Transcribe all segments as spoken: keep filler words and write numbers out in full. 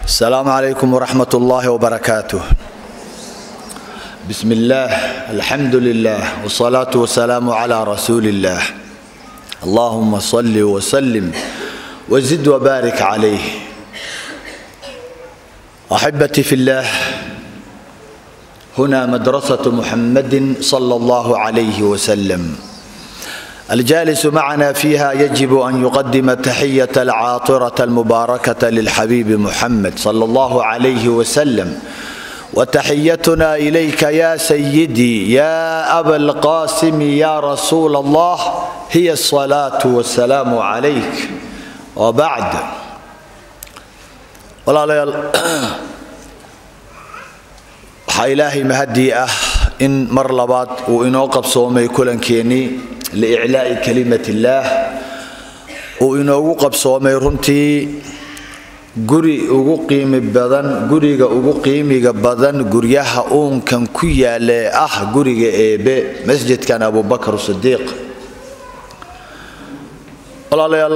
السلام عليكم ورحمة الله وبركاته. بسم الله، الحمد لله، والصلاة والسلام على رسول الله. اللهم صل وسلم وزد وبارك عليه. أحبتي في الله، هنا مدرسة محمد صلى الله عليه وسلم. الجالس معنا فيها يجب أن يقدم تحية العاطرة المباركة للحبيب محمد صلى الله عليه وسلم، وتحيتنا إليك يا سيدي يا أبا القاسم يا رسول الله هي الصلاة والسلام عليك. وبعد، walaalayaal waxaa ilaahay mahadii ah in mar labaad uu inoo qabsoomay kulankeenii liiclaa'i kalimatillah, uu inoogu qabsoomay runtii guri ugu qiimi badan, guriga ugu qiimiga badan guryaha uunkan ku yaale ah guriga eebe, masjidkan abubakar sidiiq. walaalayaal,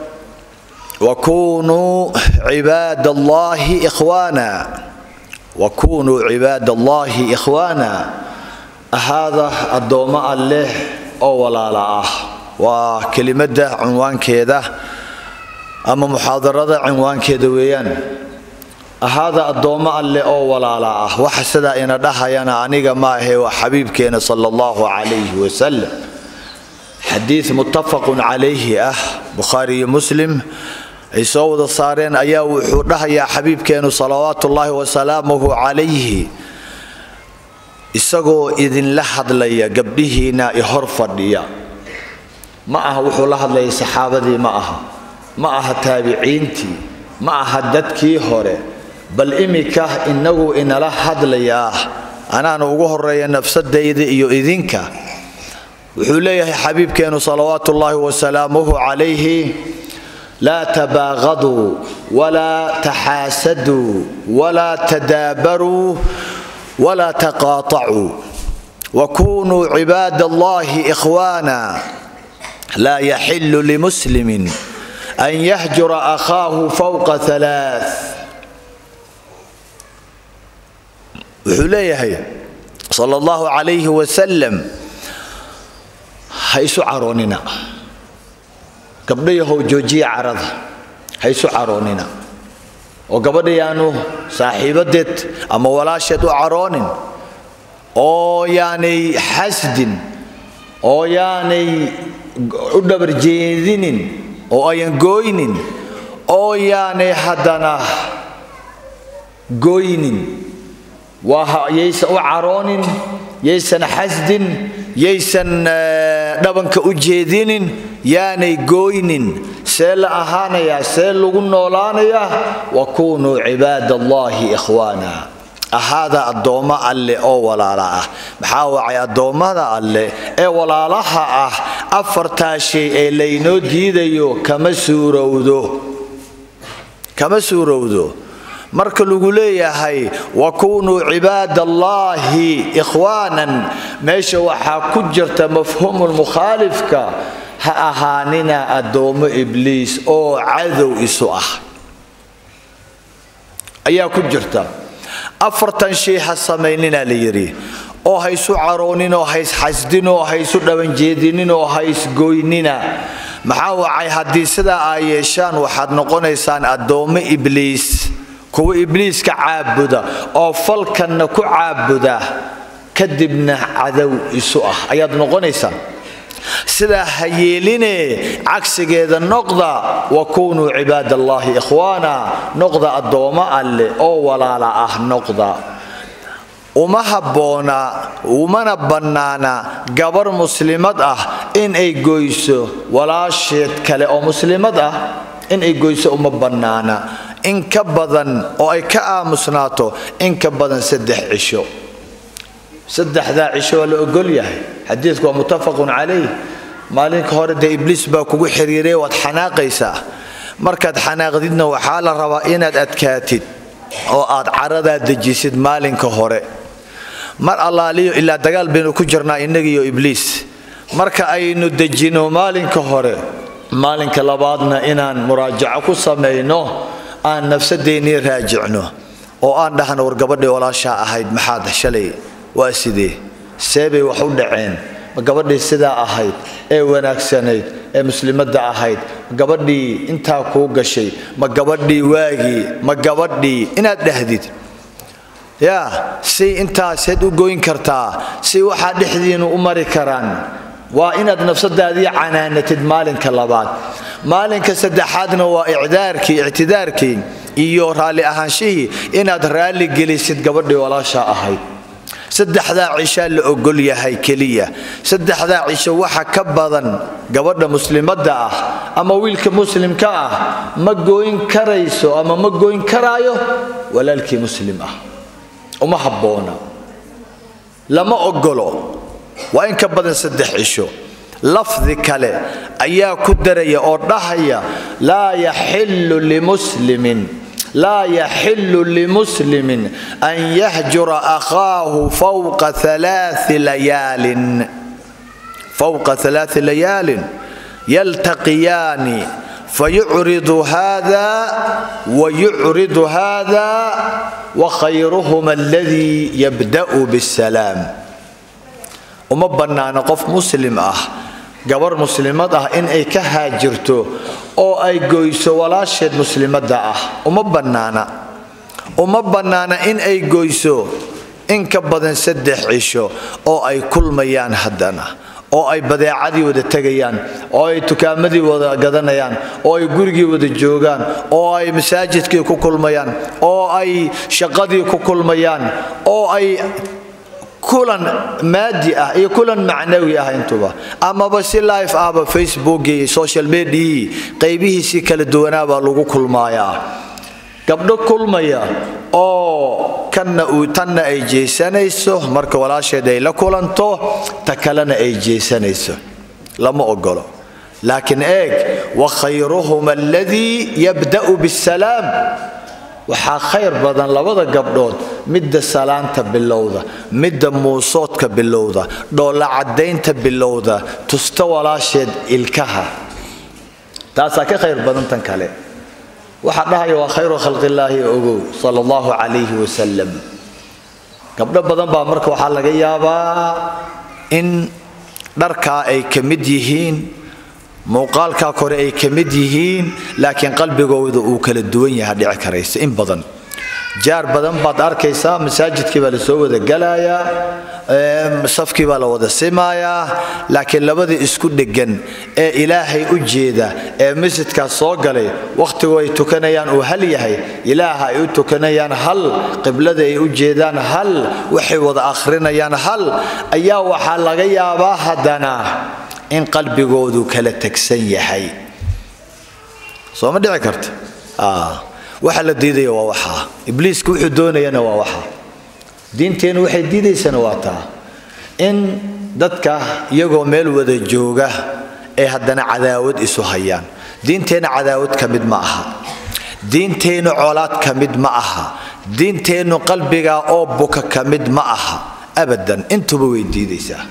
wakunuu cibaadallahi ikhwaana, wakunuu cibaadallahi ikhwaana, ahaada addoommo alleh oo walaala ah. waa kelimada cinwaankeeda ama muxaadarada cinwaankeeda weeyaan, ahaada addoommo alleh oo walaala ah. waxa sidaa ina dhahayana aniga ma ahe, waa xabiibkeena sala allahu calayhi wasalam. xadiid muttafaqun calayhi ah, bukhaari iyo muslim ay soo wada saareen ayaa wuxuu dhahayaa xabiibkeenu salawaatullaahi wasalaamuhu calayhi, isagoo idinla hadlaya gabdhihiina i hor fadhiya. ma aha wuxuu la hadlayay saxaabadii, ma aha ma aha taabiciintii, ma aha dadkii hore, bal imika inagu inala hadlayaa, anaana ugu horeeya nafsadayda iyo idinka. wuxuu leeyahay xabiibkeenu salawaatullaahi wasalaamuhu calayhi: laa tabaaqaduu walaa taxaasaduu walaa tadaabaruu ولا تقاطعوا وكونوا عباد الله إخوانا. لا يحل لمسلم أن يهجر أخاه فوق ثلاث. وحليه صلى الله عليه وسلم حيث عروننا قبله جوجي عرض حيث عروننا، oo gabadhayaanu saaxiibadeed ama walaasheed u caroonin, oo yaanay xasdin, oo yaanay u dhabarjeedinin, oo ayan gooynin, oo yaanay haddana gooynin. waa yaysan u caroonin, yaysan xasdin, yaysan dhabanka u jeedinin, yaanay gooynin. see la ahaanayaa, see lagu noolaanayaa? wakunuu cibaadallahi ikhwaana, ahaada addoommo alle oo walaala ah. maxaa wacay addoommada alle ee walaalaha ah? afartaa shay ee laynoo diidayo kama suurowdo, kama suurowdo. marka lagu leeyahay wakunuu cibaadallahi ikhwaanan, meesha waxaa ku jirta mafhuumul mukhaalifka: ha ahaanina addoommo ibliis oo cadow isu ah, ayaa ku jirta. afartan shay ha samaynina la yidhi, oo ha isu caroonin, oo ha isxasdin, oo ha isu dhabanjeedinin, oo ha isgoynina. maxaa wacay haddii sidaa ay yeeshaan waxaad noqonaysaan addoommo ibliis, kuwa ibliiska caabuda oo falkanna ku caabuda, kadibna cadow isu ah ayaad noqonaysaan. sidaa ha yeeline, cagsigeeda noqda. wakunuu cibaadallahi ikhwaana, noqda addoommo alle oo walaala ah noqda. uma habboona, umana bannaana gabar muslimad ah in ay goyso walaasheed kale oo muslimad ah, in ay goyso uma bannaana in ka badan, oo ay ka aamusnaato in ka badan saddex cisho. saddexdaa cisho waa la ogol yahay, xadiidku waa muttafaqun calayh. maalinka hore dee ibliis baa kugu xiriiray, waad xanaaqaysaa. markaad xanaaqdidna waxaa la rabaa inaad adkaatid oo aad caradaa dejisid maalinka hore. mar allaaliyo ilaa dagaal baynu ku jirnaa innagiiyo ibliis. marka aynu dejino maalinka hore, maalinka labaadna inaan muraajaco ku samayno aan nafsadeennii raajicno oo aan dhahno war gabadhii walaasha ahayd maxaad shalay waa sidee seebay wax u dhaceen ma gabadhii sidaa ahayd ee wanaagsanayd ee muslimadda ahayd gabadhii intaa ku gashay ma gabadhii waagi ma gabadhii inaad dhahdid ya si intaa seed u gooyin kartaa si waxa dhixdiinu u mari karaan waa inaad nafsadaadii canaanatid maalinka labaad maalinka saddexaadna waa icdaarkii ictidaarkii iyo raali ahaanshii inaad raali gelisid gabadhii walaasha ahayd saddexda cisha la ogol yahay kaliya saddexda cisha waxa ka badan gabadha muslimadda ah ama wiilka muslimka ah ma gooyin karayso ama ma gooyin karaayo walaalkii muslim ah uma habboona lama ogolo waa in ka badan saddex cisho lafdi kale ayaa ku daraya oo dhahaya laa yaxillu limuslimin لا يحل لمسلم أن يهجر أخاه فوق ثلاث ليال فوق ثلاث ليال يلتقيان فيعرض هذا ويعرض هذا وخيرهما الذي يبدأ بالسلام وما بنانا نقف مسلم أه gabar muslimad ah in ay ka haajirto oo ay goyso walaasheed muslimadda ah uma banaana uma banaana in ay goyso in ka badan saddex cisho oo ay kulmayaan haddana oo ay badeecadii wada tagayaan oo ay tukaamadii wada gadanayaan oo ay gurigii wada joogaan oo ay masaajidkii ku kulmayaan oo ay shaqadii ku kulmayaan oo ay kulan maadi ah iyo kulan macnawi ah intuba ama ba si live ah ba Facebook iyo social media qaybihiisa kala duwanaa baa lagu kulmayaa gabdho kulmaya oo kana uu tanna ay jeesanayso marka walaasheed ay la kulanto ta kalena ay jeesanayso lama ogolo laakiin eeg wa khayruhuma alladhi yabda'u bis-salaam waxa khayr badan labada gabdhood midda salaanta bilowda midda muusoodka bilowda dhoola cadeynta bilowda tusta walaasheed ilkaha taasa ka khayr badan tan kale waxa dhahay waa khayru khalqillaahi ogow sallallahu alayhi wa sallam gabdho badan baa marka waxa laga yaabaa in dharka ay kamid yihiin muuqaalka kore ay kamid yihiin laakiin qalbigooda uu kala duwan yahay dhici karaysa in badan jaar badan baad arkaysaa masaajidkii baa la soo wada galaya ee safkii baa la wada simaaya laakiin labada isku dhigan ee ilaahay u jeeda ee masjidka soo galay waqtigu ay tukanayaan oo hal yahay ilaahay u tukanayaan hal qiblada ay u jeedaan hal waxay wada akhrinayaan hal ayaa waxa laga yaabaa hadana in qalbigoodu kala tagsan yahay soo ma dhici karto ah waxa la diidayo waa waxa ibliisku wuxuu doonayana waa waxa diinteenu waxay diidaysana waa taa in dadka iyagoo meel wada jooga ee haddana cadaawad isu hayaan diinteena cadaawad ka mid ma aha diinteenu colaad ka mid ma aha diinteenu qalbiga oo buka ka mid ma aha abadan intuba way diidaysaa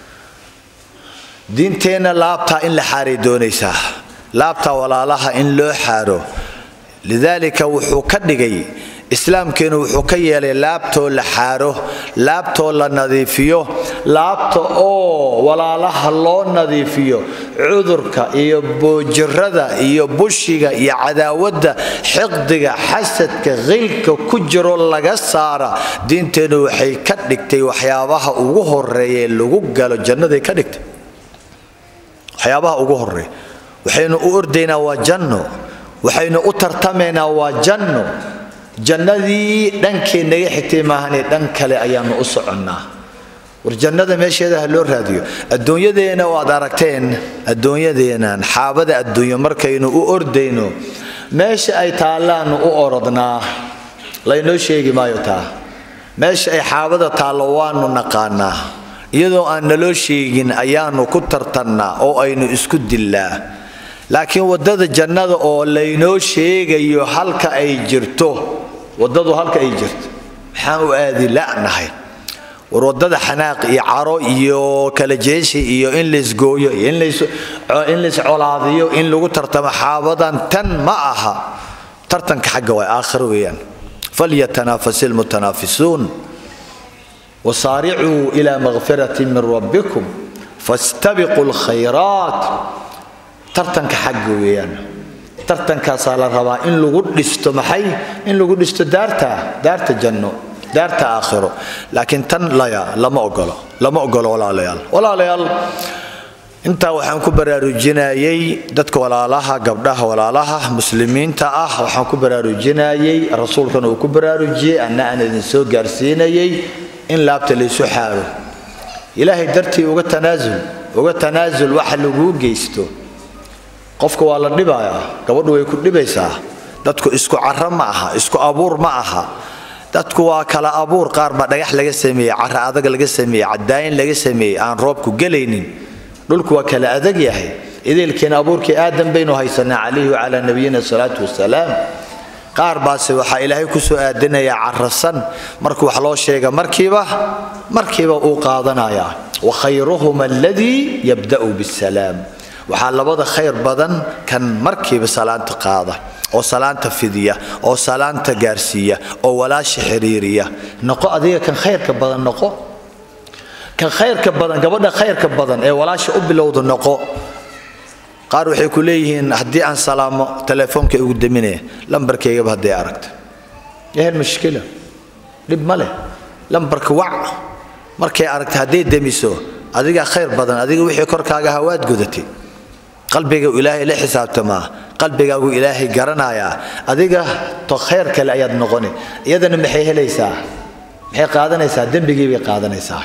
diinteena laabta in la xaari doonaysa laabta walaalaha in loo xaaro lidalika wuxuu ka dhigay islaamkeenu wuxuu ka yeelay laabto la xaaro laabto la nadiifiyo laabta oo walaalaha loo nadiifiyo cudurka iyo boojirada iyo bushiga iyo cadaawada xiqdiga xasadka qilka ku jiro laga saara diinteenu waxay ka dhigtay waxyaabaha ugu horeeyay lagu galo jannada ka dhigtay waxyaabaha ugu horeeyay waxaynu u ordaynaa waa janno waxaynu u tartamaynaa waa janno jannadii dhankeena naga xigtay maahan dhan kale ayaanu u soconnaa war jannada meesheeda loo raadiyo adduunyadeena oo aad aragteen adduunyadeenan xaabada adduunyo markaynu u ordayno meesha ay taalaan u orodnaa laynoo sheegi maayo taa meesha ay xaabada taalo waanu naqaanaa iyadoo aan naloo sheegin ayaanu ku tartannaa oo aynu isku dillaa laakiin wadada jannada oo laynoo sheegayo halka ay jirto wadadu halka ay jirto waxaan u aadi laanahay war wadada xanaaq iyo caro iyo kala jeeshi iyo in la isgooyo in la in la colaadiyo in lagu tartamo xaabadan tan ma aha ترتنك حق وآخر ويان فليتنافس المتنافسون وصارعوا إلى مغفرة من ربكم فاستبقوا الخيرات ترتنك حق ويان ترتنك صار الربا إن لو قدستو محي إن لو قدستو دارتا دارتا جنو دارتا آخره لكن تن لا يا لما أقوله لما أقوله ولا ليال ولا ليال انت waxaan ku baraarujinayay dadka walaalaha gabdhaha walaalaha muslimiinta ah waxaan ku baraarujinayay rasuulkana uu ku baraarujiyay anna aan idin soo gaarsiinayay in laabta la isu xaaro ilaahay dartii uga tanaasul uga tanaasul wax lagu geysto qofka waa la dhibayaa gabadhu way ku dhibaysaa dadku isku carra ma aha isku abuur ma aha dadku waa kala abuur qaar ba dhagax laga sameeyay carra adag laga sameeyay cadaayin laga sameeyay aan roobku galaynin dhulku waa kala adag yahay idiilkeen abuurkii aadam baynu haysanaa calayhi wa ala nabiyina salaatu wasalaam qaar baase waxa ilaahay ku soo aadanaya carrasan markuu wax loo sheega markiiba markiiba uu qaadanaya wa khayruhum alladhi yabda'u bis-salaam waxa labada khayr badan kan markiiba salaanta qaada oo salaanta fidiya oo salaanta gaarsiiya oo walaash xiriiriya noqo adiga kan khayrka badan noqo kan khayrka badan gabadha khayrka badan ee walaasha u bilowdo noqo qaar waxay ku leeyihiin hadii aan salaamo telefoonka ugu daminay lambarkayga hadii aragto yahay mushkila dib male lambarka wac markay aragto hadii damiso adiga khayr badan adiga wixii korkaaga hawaad gudatay qalbiga ilaahay la xisaabtama qalbigaagu ilaahay garanaya adiga to khayr kale ayaad noqoni iyadana maxay helaysaa maxay qaadanaysaa dambigeey bay qaadanaysaa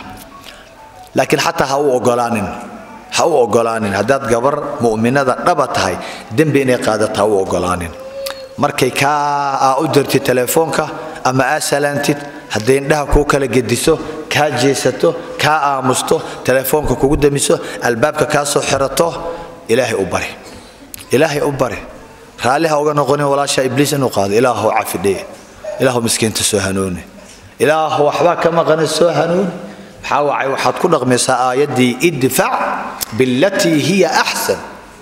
لكن حتى هو أقولانين هو أقولانين هدات جبر مؤمنة ربط هاي دم بيني قادة هو أقولانين مركي كا أقدرتي تلفونك أما أسألنتي هدين ده كوكا لجدسو كا جيستو كا آمستو تلفونك كوجد مسو الباب كاسو حرته إلهي أبري إلهي أبري خالها وجنا غني ولا شيء إبليس إنه قاد إله عفدي إله مسكين تسوهنوني إله وحباك ما غني السوهنون حاوعي وحد كل رغمسا يدي ادفع بالتي هي احسن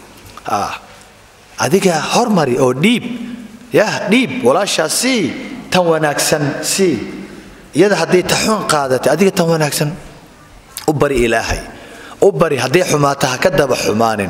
اه هذيك هرمري او ديب يا ديب ولا شاسي تن وناكسن سي يد هدي تحون قادت هذيك تن وناكسن وبري الهي وبري هدي حماتها كدب حمانين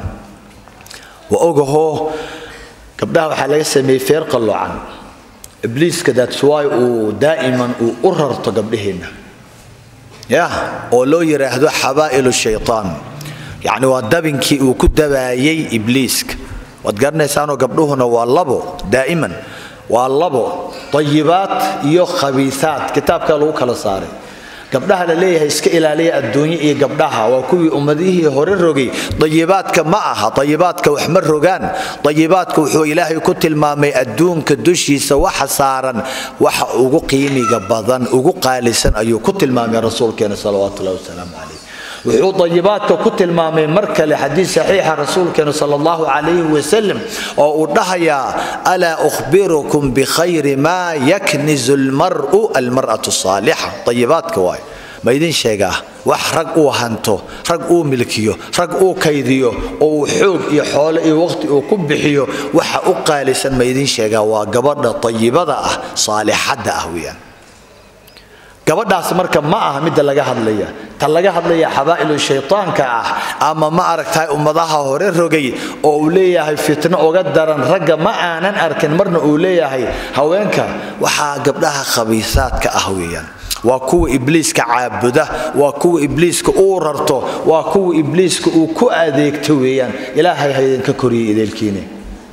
واوغو قبلها waxa laga sameeyay feer qaloocan ibliis kada suway oo daa'iman oo urarto gabdhaheena يا أولو يرهدو حبائل الشيطان يعني ودبنكي وكدبايي إبليسك وتقرن سانو قبلوهنا واللبو دائما واللبو طيبات يو خبيثات كتاب كالو كلا صاري قبلها لليه اسك إلى ليه الدنيا قبلها وكوي أمديه هورروجي طيباتك معها طيباتك وحمر رجان طيباتك وحو إلهي كتل ما ما الدون كدشي سوا حصارا وح وقيمي قبضا وقالسا أيو كتل ما من رسول كان صلوات الله وسلام عليه وحو طيباتك كتل ما من مركل حديث صحيح رسول كان صلى الله عليه وسلم ودهيا ألا أخبركم بخير ما يكنز المرء المرأة الصالحة طيباتك واي ما يدين شيغا wax rag uu hanto rag uu milkiyo rag uu kaydiyo oo xoog iyo xoolo iyo waqti uu ku bixiyo waxa u qaalisan ma idin sheega waa gabadha tayyibada ah saalixada ah weeyaan gabadhaas marka ma aha mid laga hadlaya ta laga hadlaya xabaa'ilu shaytaanka ah ama ma aragtay ummadaha hore rogay oo uu leeyahay fitna uga daran ragga ma aanan arkin marna uu leeyahay haweenka waxa gabdhaha khabiisaadka ah weeyaan waa kuwa ibliiska caabuda waa kuwa ibliiska uu rarto waa kuwa ibliiska uu ku adeegto weeyaan ilaahay haydan ka koriyo idelkiina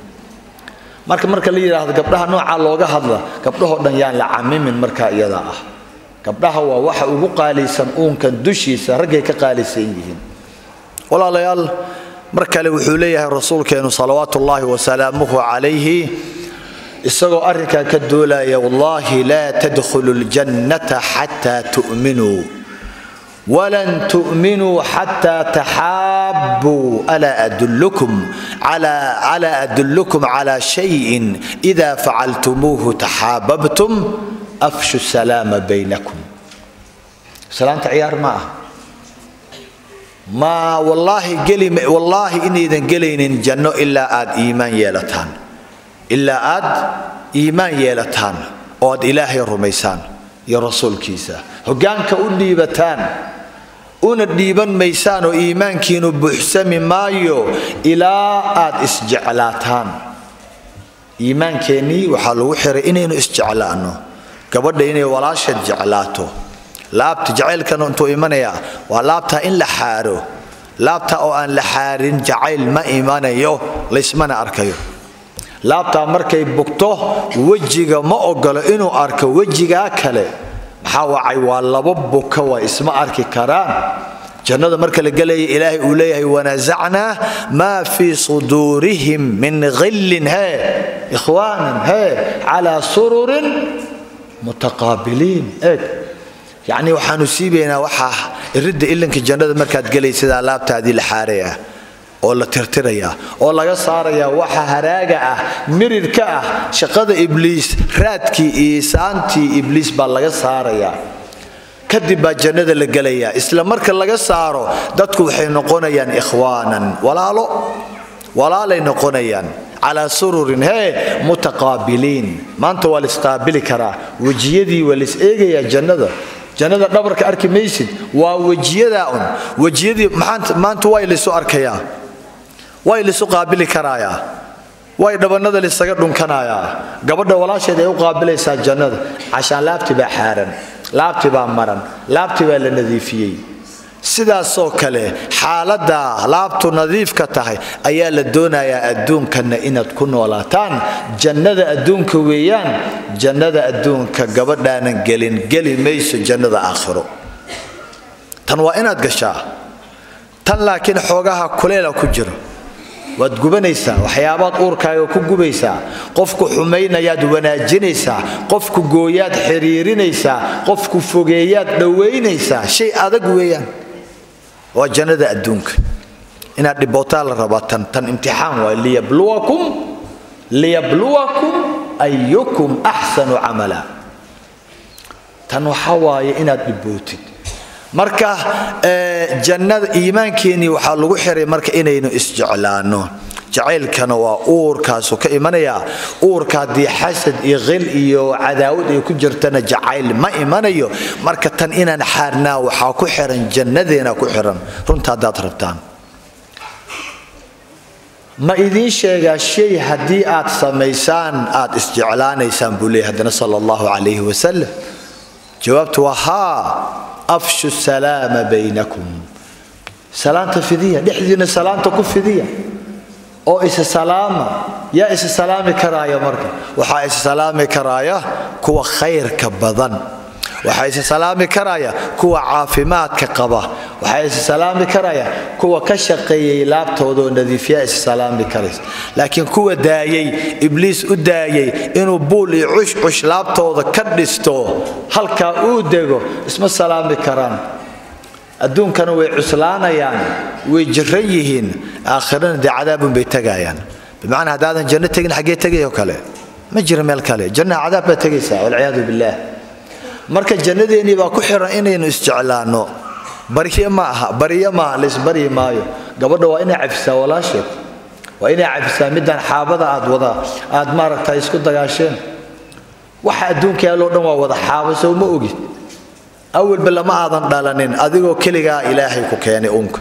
marka marka la yiraahdo gabdhaha nooca looga hadla gabdhaho dhan yaan la camimin marka iyada ah gabdhaha waa waxa ugu qaalisan uunkan dushiisa ragay ka qaalisan yihiin walaalayaal marka le wuxuu leeyahay rasuulkeenu salawaatullaahi wa salaamuhu calayhi isagoo arrinka ka doolaya wallahi la tadkhulul jannata hatta tu'minu walan tu'minu hatta tahabbu ala adullukum ala ala adullukum ala shay'in idha fa'altumuhu tahabbtum afshu salama bainakum salaanta ciyaar ma ma wallahi gali wallahi inaydan galaynin janno illa aad iimaan yeelataan إلا أد إيمان يلتان أود إلهي رميسان يا رسول كيسا هجانك أديبتان أون الديبان ميسان وإيمان كينو بحسم مايو إلى آد إسجعلاتان إيمان كيني وحلو حر إنينو إسجعلانو كبدا إني ولا شد جعلاته لابت جعل كانوا أنتو إيمانيا ولابتها إن لحارو لابتها أو أن لحارين جعل ما إيمانيو ليس منا أركيو لابتها مركي بكتوه وجيغا ما أقل إنو أركو وجيغا كله محاوعي واللببك واسم أركي كران جنة مركي لقلي إلهي أوليه ونزعنا ما في صدورهم من غل هاي إخوانا هاي على سرر متقابلين إيه يعني وحنو سيبينا وحا الرد إلنك الجنة مركات قلي سيدا لابتا هذه الحارية ولا ترتريا ولا يصاريا وحا هراجع مرير كا شقد إبليس راتكي إيسانتي إبليس بالله يصاريا كدب الجنة اللي قليا إسلام مركا الله يصارو دتكو حين نقونيا إخوانا ولا له ولا لي نقونيا على سرور هي متقابلين ما أنت والسقابل كرا وجيدي والسئجي يا جنة جنة دبرك أركي ميسد ووجيدا أن وجيدي ما أنت ما أنت وايل سو أركيا وايل سو قابل كرايا وايل دبنا ذا للسجدون كنايا قبل ولا شيء يقابل يسا جنة عشان لا بتبع حارن لا بتبع مرن لا بتبع للنظيفية سيدا سوكله حالدا لابتو نظيف كتاهي ايا لدونا يا ادون كن ان تكون ولاتان جنة ادون كويان جنة ادون كغبدان غلين غلي ميس جنة اخره تن وا اناد غشا تن لكن خوغها كليلا كجيرو wad gubanaysa waxyaabaad uurkaaga ku gubaysa qofku xumeynaya wanaajinaysa qofku gooyaad xiriirinaysa qofku fogeeyaad dhaweynaysa shay adag weeyaan waa jannada adduunka inaad dhibootaa la rabaa tan tan imtixaan waa liyabluwakum liyabluwakum ayyukum ahsanu amala tan waxa waaye inaad dhibootid marka jannada iimaankeeni waxa lagu xiray marka inaynu isjeclaano jacaylkana waa uurkaas ka imanaya uurka di xasad iyo qil iyo cadaawad ay ku jirtana jacayl ma imanayo marka tan inaan xaarnaa waxa ku xiran jannadeena ku xiran runta dad rabtaan ma idin sheega shay hadii aad sameysaan aad isjeclaanaysaan bulay hadana sallallahu alayhi wa sallam jawaabtu waa أفشوا السلام بينكم سلامة فدية نحن سلامة كفدية أو إس سلام يا إس سلام كرايا مركب وحا إس سلام كرايا كوا خير كبضن وحا إس سلام كرايا كوا عافمات كقبة وحا إس سلام كرايا كوا كشقي لابتو دو نذيفيا إس سلام كريس لكن كوا دايي إبليس أدايي إنو بولي عش عش لابتو دو كدستو هلكا أوديغو اسم السلام كران الدون كانوا عسلانا يعني ويجريهن آخرين دي عذاب بيتقايان بمعنى هذا جنة تجن حقيقة تجيه وكله ما جرى مال كله جنة عذاب بتجيسها والعياذ بالله مركز جنة إني بكحر إني نستعلانه بريه معها بريه ما ليس بريه مايو قبل وإني عفسة ولا شيء وإني عفسة مدن حافظة عاد وضع عاد مارك تايسكت دقاشين واحد دون كيلو نوا وضع حافظ وما أوجي أول بلا ما أظن دالنين أذيقو كليجا إلهي كوكياني أنك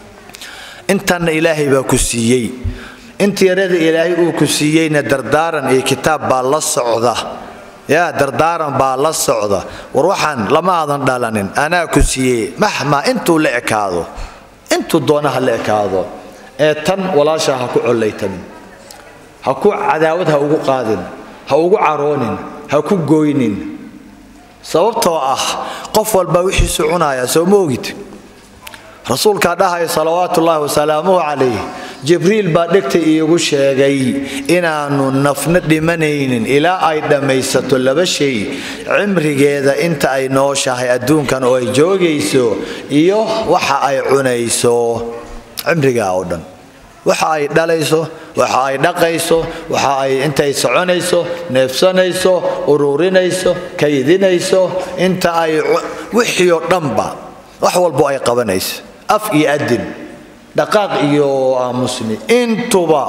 أنت أن إلهي بكسيي أنت يريد إلهي بكسيي ندردارا إيه كتاب بالله الصعودة يا دردارا بالله الصعودة وروحا لما أظن دالنين أنا كسيي مهما أنتو لعكادو أنتو دونها لعكادو إيه تن ولا شا هكو عليتن هكو عداوتها هكو قادن هكو عرونين هكو قوينين sababtoo ah qof walba wixii soconaya soo moogid rasuulka dhahay salawaatullaahi wa salaamuhu alayhi jibriil baa dhigtay iigu sheegay inaanu nafna dhimanaynin ilaa ay dhamaysato laba shay cimrigeeda inta ay nooshahay adduunkan oo ay joogayso iyo waxa ay cunayso cimriga oo dhan waxa ay dhalayso waxa ay dhaqayso waxa ay intay soconayso neefsanayso ururinayso kaydinayso inta ay wixii oo dhanba wax walba ay qabanayso af iyo adin dhaqaaq iyo aamusni intuba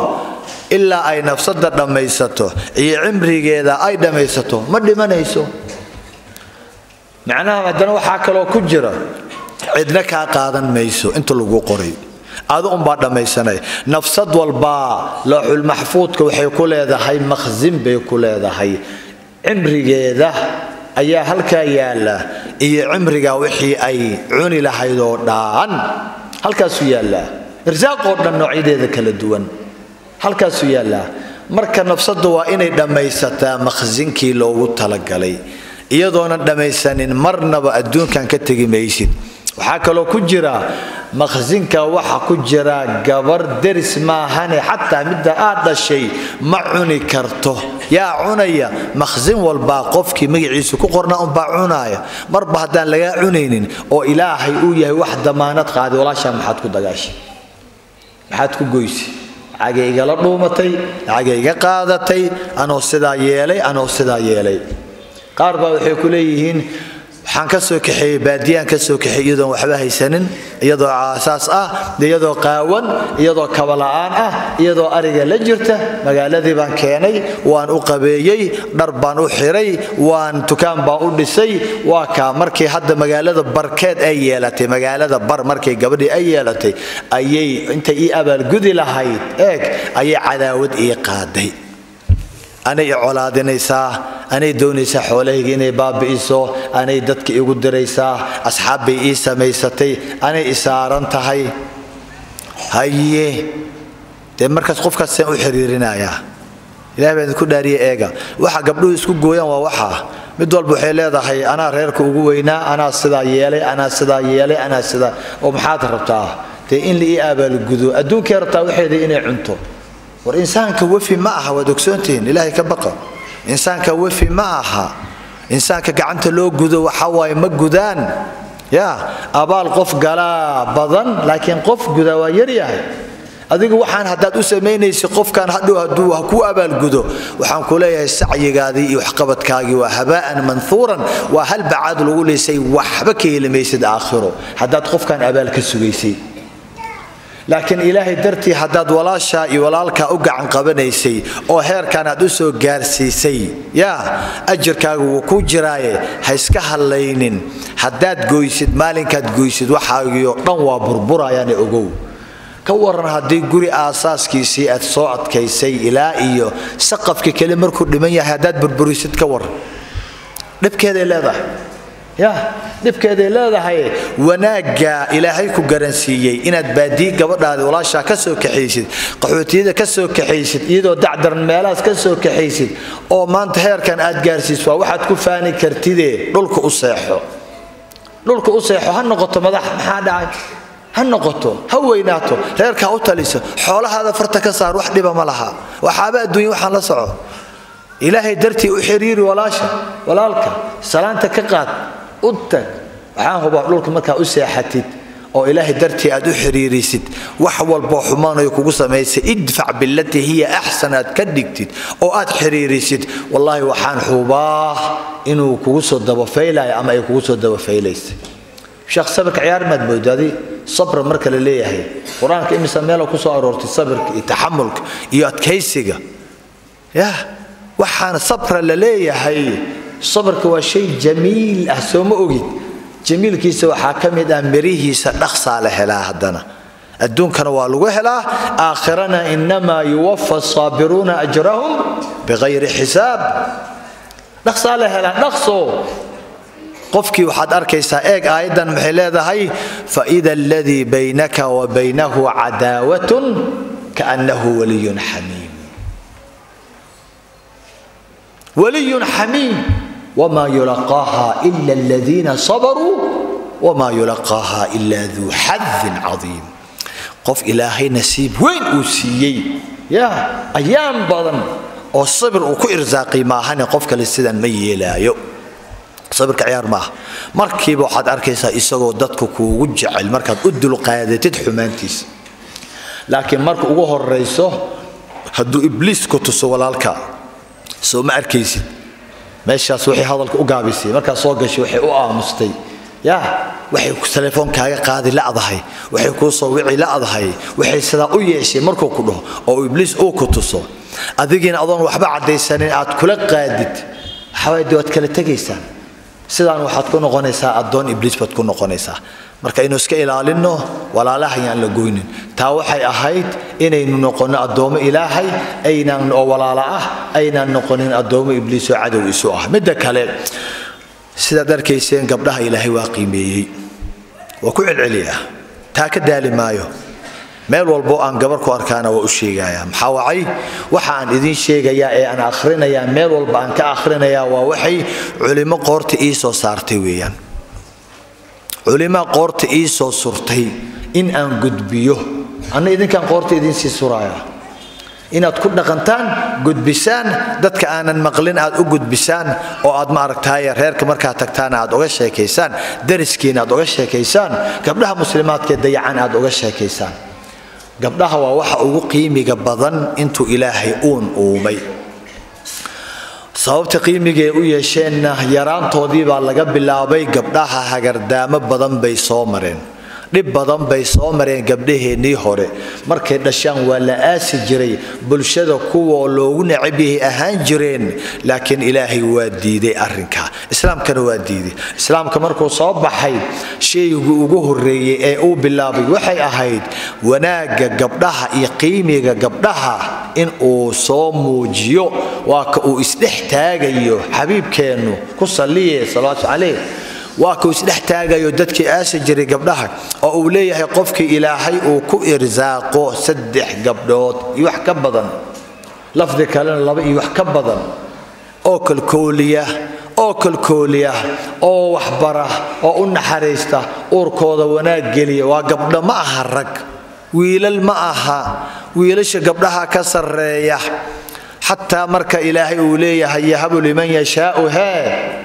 إلا أي نفسد دميسته إي عمري جيدا أي دميسته ما دمنيسو معناها مدنا وحاك لو كجرة عدنا كاقادا ميسو انتو لغو قري هذا أم بعد ميساني نفسد والباء لوح المحفوظ كوحي كل هذا هاي مخزن بي كل هذا هاي عمري جيدا أي هلكا يالا إي عمري وحي أي عوني لهاي دان هلكا سيالا رزاق قرنا نوعيد هذا كلا دوان هلكا سيالا مركا نفسد وإني دميستا مخزنكي لو تلقلي iyadoona dhamaysanin marnaba adduunkan ka tagi maysid waxa kale oo ku jira makhzinka waxa ku jira gabar daris ma hane hatta midda aad dhashay ma cuni karto yaa cunaya makhzin walba qofkii magaciisu ku qorna un baa cunaya marba hadaan laga cunaynin oo ilaahay uu yahay wax damaanad qaadi walaasha maxaad ku dagaashay maxaad ku goysay agayga la dhuumatay agayga qaadatay anoo sidaa yeelay anoo sidaa yeelay qaar baa waxay ku leeyihiin waxaan ka soo kaxeeyay baadiyaan ka soo kaxeeyay iyadoo waxba haysanin iyadoo aasaas ah iyadoo qaawan iyadoo kabalaan ah iyadoo ariga la jirta magaaladii baan keenay waan u qabeeyay dhar baan u xiray waan tukaan baan u dhisay waa ka markii hadda magaalada barkeed ay yeelatay magaalada bar markii gabadhii ay yeelatay ayay inta ii abaal gudi lahayd eeg ayay cadaawad ii qaaday أنا أولاد نيسا أنا دونيسا حوالي إني باب إيسو أنا دتك يقول دريسا أصحابي إيسا ميستي أنا إسارن تهاي هاي تمركز قف كسر وحريرنا يا لا بعد كل داري إيجا وح قبله يسكو جويا ووحى بدول بحيلة ده هاي أنا غيرك وجوينا أنا صدا يالي أنا صدا يالي أنا صدا ومحاضر ربطاه تين لي أبل الجذو أدون كرتا وحيد إني عنتو والإنسان كوفي معها ودكسونتين إلهي كبقى إنسان كوفي معها إنسان كقعنت لو جذو وحواي مجدان يا أبال قف جلا بدن لكن قف جذا ويريا أديك وحن هداد أسميني سقف كان هدو هدو هكو أبال جذو وحن كلها السعي قاضي وحقبت كاجي وهباء منثورا وهل بعد الأول يسي وحبكي لميسد آخره هداد قف كان أبال كسويسي لكن إلهي درتي حداد ولا شاء ولا لك أوقع عن قبنيسي أو هير كان أدوسو جارسيسي يا أجر كاغو كوجراي هيسكها اللينين حداد جويسد مالين كاد جويسد وحاجيو نوا بربرا يعني أجو كورن هدي جوري أساس كيسي أتصاعد كيسي إلهي سقف ككلمة كل من يهداد بربريسد كور نبكي هذا لا يا دبك هذا لا هاي وناجا إلهي كجرنسية إن تبادي قبل هذا ولا شا كسو كحيسد قحوتي إذا كسو كحيسد إذا دعدر الملاس كسو كحيسد أو ما انتهر كان أدجارسيس وواحد كفاني كرتيدي لولك أصيحه لولك أصيحه هالنقطة مدح محادع هالنقطة هويناته غير كأوتليسه حول هذا فرتك صار وحدي بملها وحابة الدنيا وحنا صعود إلهي درتي أحرير ولا شا ولا لك سلامتك قاد أنتك عاه بقولك ما كأسيحتيت أو إلهي درتي أدو حريريست وحول بوحمان يكوجس ميس ادفع بالتي هي أحسن أتكدكتيت أو أت حريريست والله وحان حباه إنه كوجس الدوا فيلا أما يكوجس الدوا فيليس شخص سبك عيار مدبود هذه صبر مركل اللي هي قرآن كإمي سميله كوسو أرورتي صبر تحملك يات كيسيجا يا وحان صبر اللي هي صبرك هو شيء جميل أحسن ما أجد جميل كيس وحاكم إذا مريه سنخص على هلا هدنا الدون كانوا الوهلا آخرنا إنما يوفى الصابرون أجرهم بغير حساب نخص على هلا نخصو قفك وحد أركيسا إيج أيضا محلها هاي فإذا الذي بينك وبينه عداوة كأنه ولي حميم ولي حميم وما يلقاها إلا الذين صبروا وما يلقاها إلا ذو حظ عظيم قف إلهي نسيب وين أوسيي يا أيام بضن والصبر وكو إرزاقي ما هنا قفك للسيدان ميلا يو صبرك عيار ما مركب واحد أركيسا إساقو دادكو وجعل مركب أدلو قادة تدحو مانتيس لكن مركب وهو الرئيسو هدو إبليس كتسو والالكا سو ما أركيسي meeshaas wixii hadalka u gaabisay marka soo gashay wixii u aamusay yaa waxay ku teleefoonkaaga qaadi la'dahay waxay ku soo wici la'dahay waxay sida u yeeshay markuu ku dhaho oo ibliis uu ku tuso adigina adoon waxba cadaysanin aad kula qaadid xawaaydi waad kala tagaysaa sidaan waxaad ku noqonaysaa adoon ibliis baad ku noqonaysaa marka inuu iska ilaalino walaalaha yaan la gooynin taa waxay ahayd inaynu noqono adoomo ilaahay aynaan oo walaala ah aynaan noqonin adoomo ibliis oo cadow isu ah midda kale sida darkayseen gabdhaha ilaahay waa qiimeeyay waa ku celceliya taa ka daali maayo meel walbo aan gabar ku arkaana waa u sheegaya maxaa wacay waxa aan idin sheegaya ee aan akhrinaya meel walba aan ka akhrinaya waa waxay culimo qoorta ii soo saartay weeyaan علماء قرت إيسو سرتي إن أن قد بيو أنا إذن كان قرت إذن سي سرايا إن أتكون قنتان قد بسان دتك أنا المقلين أد أقد بسان أو أد ما أركتايا هيرك مركا تكتان أد أغشى كيسان درسكين أد أغشى كيسان قبلها مسلمات كديعان أد أغشى كيسان قبلها ووحا أغو قيمي قبضان انتو إلهي أون أومي sababta qiimiga u yeesheen yaraantoodii baa laga bilaabay gabdhaha hagardaamo badan bay soo mareen dib badan bay soo mareen gabdhaheenii hore markay dhashaan waa la aasi jiray bulshada kuwa loogu nacibihi ahaan jireen laakiin ilaahay waa diiday arrinka islaamkana waa diiday islaamka markuu soo baxay shaygu ugu horeeyay ee uu bilaabay waxay ahayd wanaaga gabdhaha iyo qiimiga gabdhaha in uu soo muujiyo waa ka uu isdhex taagayo xabiibkeenu ku saliye salaatu alayhi waa ka uu isdhex taagayo dadkii aasi jiray gabdhaha oo uu leeyahay qofkii ilaahay uu ku irsaaqo saddex gabdhood iyo wax ka badan lafdi kale laba iyo wax ka badan oo kalkooliya oo kalkooliya oo waxbara oo u naxariista uurkooda wanaag geliya waa gabdho ma aha rag wiilal ma aha wiilasha gabdhaha ka sareeya حتى مرك إلهي أوليه يهب لمن يشاء ها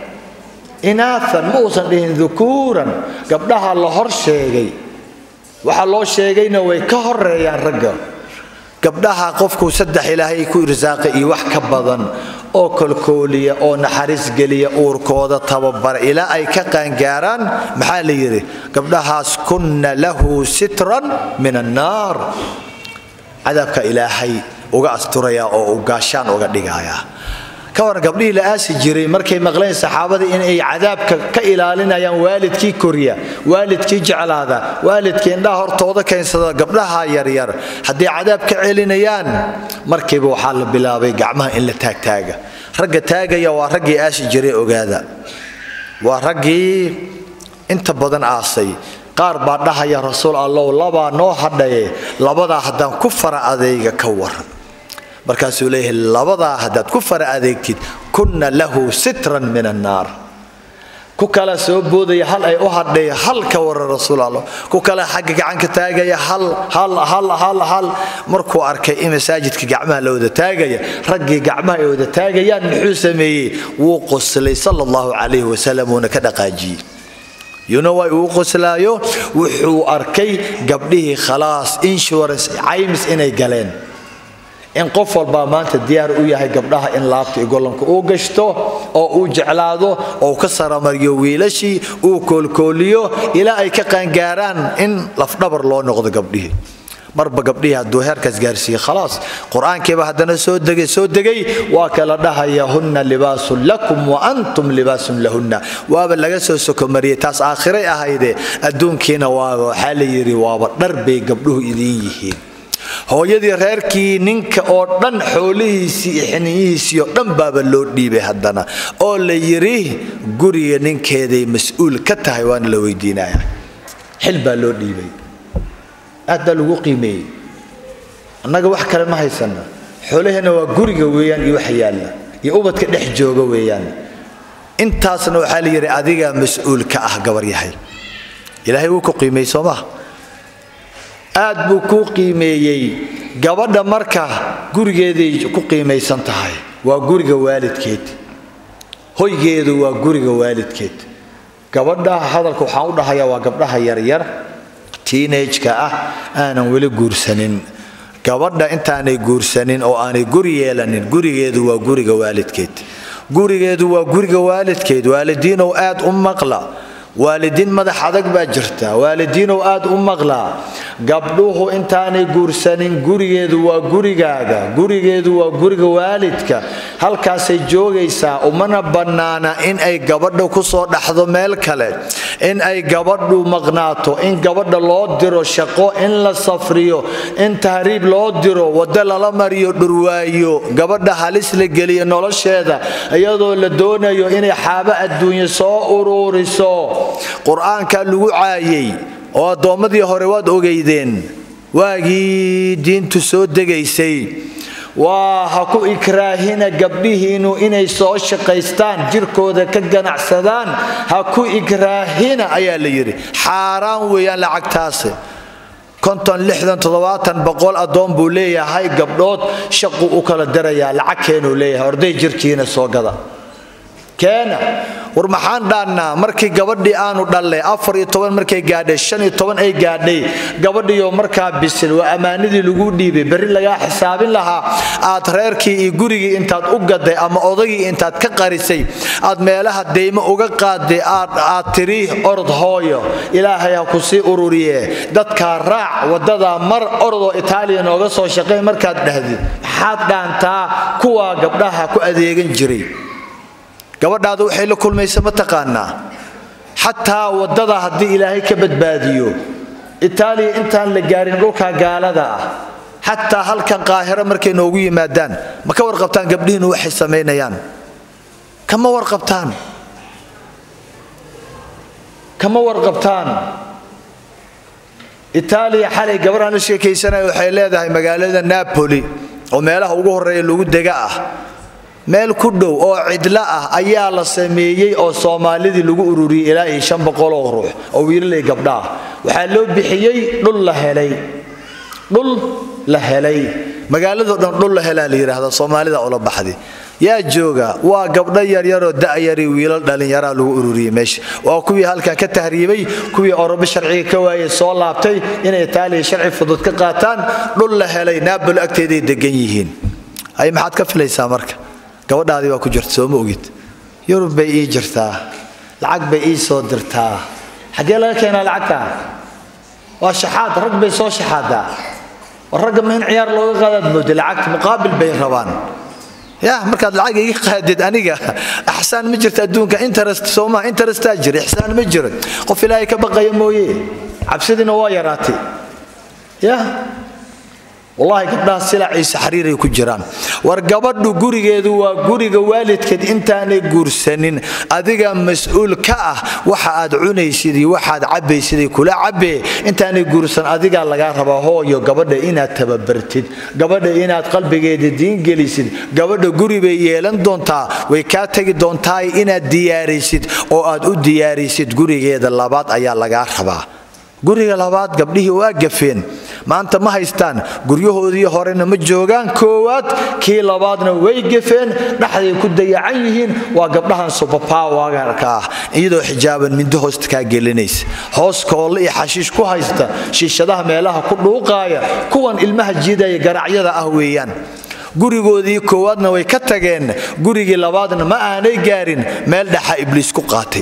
إناثا موسى لهن ذكورا قبلها الله هرشيغي وحالله شيغين ويكهر يا رجل قبلها قفكو سدح إلهي كو رزاقي وحكبضا أو كالكولية أو نحرس قلية أو ركوضة تببر إلى أي كقان جاران محاليري قبلها كنا له سترا من النار عذابك إلهي uga asturaya oo ugaashan uga dhigaya ka war gabdhii la aasi jiray markay maqleen saxaabada in ay cadaabka ka ilaalinayaan waalidkii koriya waalidkii jeclaada waalidkii indha hortooda keensada gabdhaha yar yar hadii cadaab ka celinayaan markiiba waxa la bilaabay gacmaha in la taagtaaga ragga taagaya waa raggii aasi jiray ogaada waa raggii inta badan aasay qaar baa dhahaya rasuul allah laba noo hadhaye labada hadan ku fara adeega ka waran markaasuu leeyahay labada hadad ku fara adeegtid kunna lahu sitran min an-nar ku kala soo boodaya hal ay u hadhay hal ka war rasuul allah ku kala xagga gacanka taagaya hal hal hal hal hal markuu arkay in masaajidka gacmaha la wada taagaya raggii gacmaha ay wada taagayaan muxuu sameeyay wuu qoslay sallallahu alayhi wasallam oo ka dhaqaajiyay ينوى وقسلايو وحو أركي قبله خلاص إنشورنس عايمس إني قالين إن قفل بامانت الديار وياها قبلها إن لابت يقول لك أو قشتو أو أو جعلاده أو كسر مريو ويلشي أو كل كوليو إلى أي كقان جاران إن لفنبر لو نقض قبله مربى قبلها الدوهر كسجارسي خلاص قرآن كيف هدنا سود دقي سود دقي واكل دها يهن لباس لكم وأنتم لباس لهن وابل لجسوا سكمرية تاس آخرة هيدا الدون كنا وحالي رواب دربي قبله إذيه هو يدي غيركي نينك أردن حوله سيحنيسي أردن باب اللود دي بهدنا أول يريه قري نينك هذا مسؤول كتايوان لو يدينا حلب اللود دي بي هذا لو قيمي أنا جوا حكى ما هي سنة حوله هنا وقري ويان يوحيالنا يقوبت كده حجوجا ويان أنت أصلا حالي يري أديك مسؤول كأه جوريحي إلهي وكو قيمي سما aad buu ku qiimeeyay gabadha marka gurigeedii ku qiimeysan tahay waa guriga waalidkeed hoygeedu waa guriga waalidkeed gabadha hadalku waxa uu dhahayaa waa gabdhaha yar yar teenage-ka ah aanan wali guursanin gabadha intaanay guursanin oo aanay guri yeelanin gurigeedu waa guriga waalidkeed gurigeedu waa guriga waalidkeed waalidiin oo aad u maqla والدين ماذا حدك باجرتا والدين وآد أمغلا قبلوه إنتاني قرسانين قريدو وقريقاقا قريدو وقريق والدك هل كاسي جوغيسا ومنا بنانا إن أي قبردو كسو نحضو ميلكالي إن أي قبردو مغناتو إن قبردو لودرو شقو إن لصفريو إن تهريب لودرو ودل لمريو دروايو قبردو حاليس لقلي نولش هذا أيضو لدونا يو إني حابة الدنيا سو أروري سو قرآن كان لغو عايي oo doomadii hore waad ogeydeen waagii diintu soo degaysay waa ha ku ikraahina gabdhihiinu inay soo shaqaystaan jirkooda ka ganacsadaan ha ku ikraahina ayaa la yiri xaraan weeyaan lacagtaas konton lixdan toddobaatan boqol adoon buu leeyahay gabdhood shaqo u kala daraya lacag keenu leeyahay orday jirkiina soo gada keena warmaxaan dhaana markii gabadhii aanu dhalay afar iyo toban markay gaadhay shan iyo toban ay gaadhay gabadhiyo markaa bisil waa amaanadii lagu dhiibay bari laga xisaabin lahaa aad reerkii iyo gurigii intaad u gaday ama odagii intaad ka qarisay aad meelaha deymo uga qaaday aad aad tiri orod hooyo ilaahay ha ku sii ururiye dadka raac wadada mar ordo Italian ooga soo shaqeey markaad dhahdid maxaad dhaantaa kuwa gabdhaha ku adeegan jiray gabadhaadu waxay la kulmaysaa ma taqaana hatta wadada hadii ilaahay ka badbaadiyo Itaaliya intaan la gaarin dhulka gaalada ah hatta halkan qaahira markay noogu yimaadaan ma ka warqabtaan gabdhihiinu waxay sameynayaan kama warqabtaan kama warqabtaan Itaaliya xalay gabaraan la sheekaysanay waxay leedahay magaalada Napoli oo meelaha ugu horeeya lagu dega ah meel ku dhow oo cidla ah ayaa la sameeyay oo Soomaalidii lagu ururiyay ilaa shan boqol oo ruux oo wiilal gabdha waxa loo bixiyay dhul la helay dhul la helay magaalada dhan dhul la helay yiraahdo Soomaalida oo la baxday yaa jooga waa gabdha yar yar oo daayari wiilal dhalin yar lagu ururiyay meesha waa kuwii halka ka tahriibay kuwii Oroobo sharciga ka waayay soo laabtay inay Itaaliya sharci fudud ka qaataan dhul la helay Napoli agteeday degan yihiin ay maxaad ka filaysaa marka gabadhaadi waa ku jirto ma ogid Yurub bay ii jirtaa lacag bay ii soo dirtaa xagee laga keenaa lacagta waa shaxaad rag bay soo shaxaada rag ma in ciyaar looga qaadad moodo lacag muqaabil bay rabaan ya markaad lacag ii qaadid aniga ahsan ma jirta adduunka interest Soomaa interest ajir ihsan ma jiro qof ilaahay ka baqay mooyee cabsidina waa yaraatay ya والله gabdhaha silaaciisa xariiray ku jiraan war gabadhu gurigeedu waa guriga waalidkeed intaanay guursanin adiga mas'uul ka ah waxa aad cunaysid iyo waxa aad cabaysid kula cabee intaanay guursan adiga laga rabaa hooyo gabadha inaad tababartid gabadha inaad qalbigeeda diin gelisid gabadha guri bay yeelan doontaa way ka tagi doontaa inaad diyaarisid oo aad u diyaarisid gurigeeda labaad ayaa laga rabaa guriga labaad gabdhihii waa gafeen maanta ma haystaan guryahoodii horena ma joogan koowaad kii labaadna way gafeen dhaxday ku dayacan yihiin waa gabdhahan super power ka iyadoo xijaaban mid hoosta ka gelinaysa hoos kool iyo xashiish ku haysta shiishadaha meelaha ku dhuuqaaya kuwan ilmaha jiidaya garacyada ah weeyaan gurigoodii koowaadna way ka tageen gurigii labaadna ma aanay gaarin meel dhaxa ibliis ku qaatay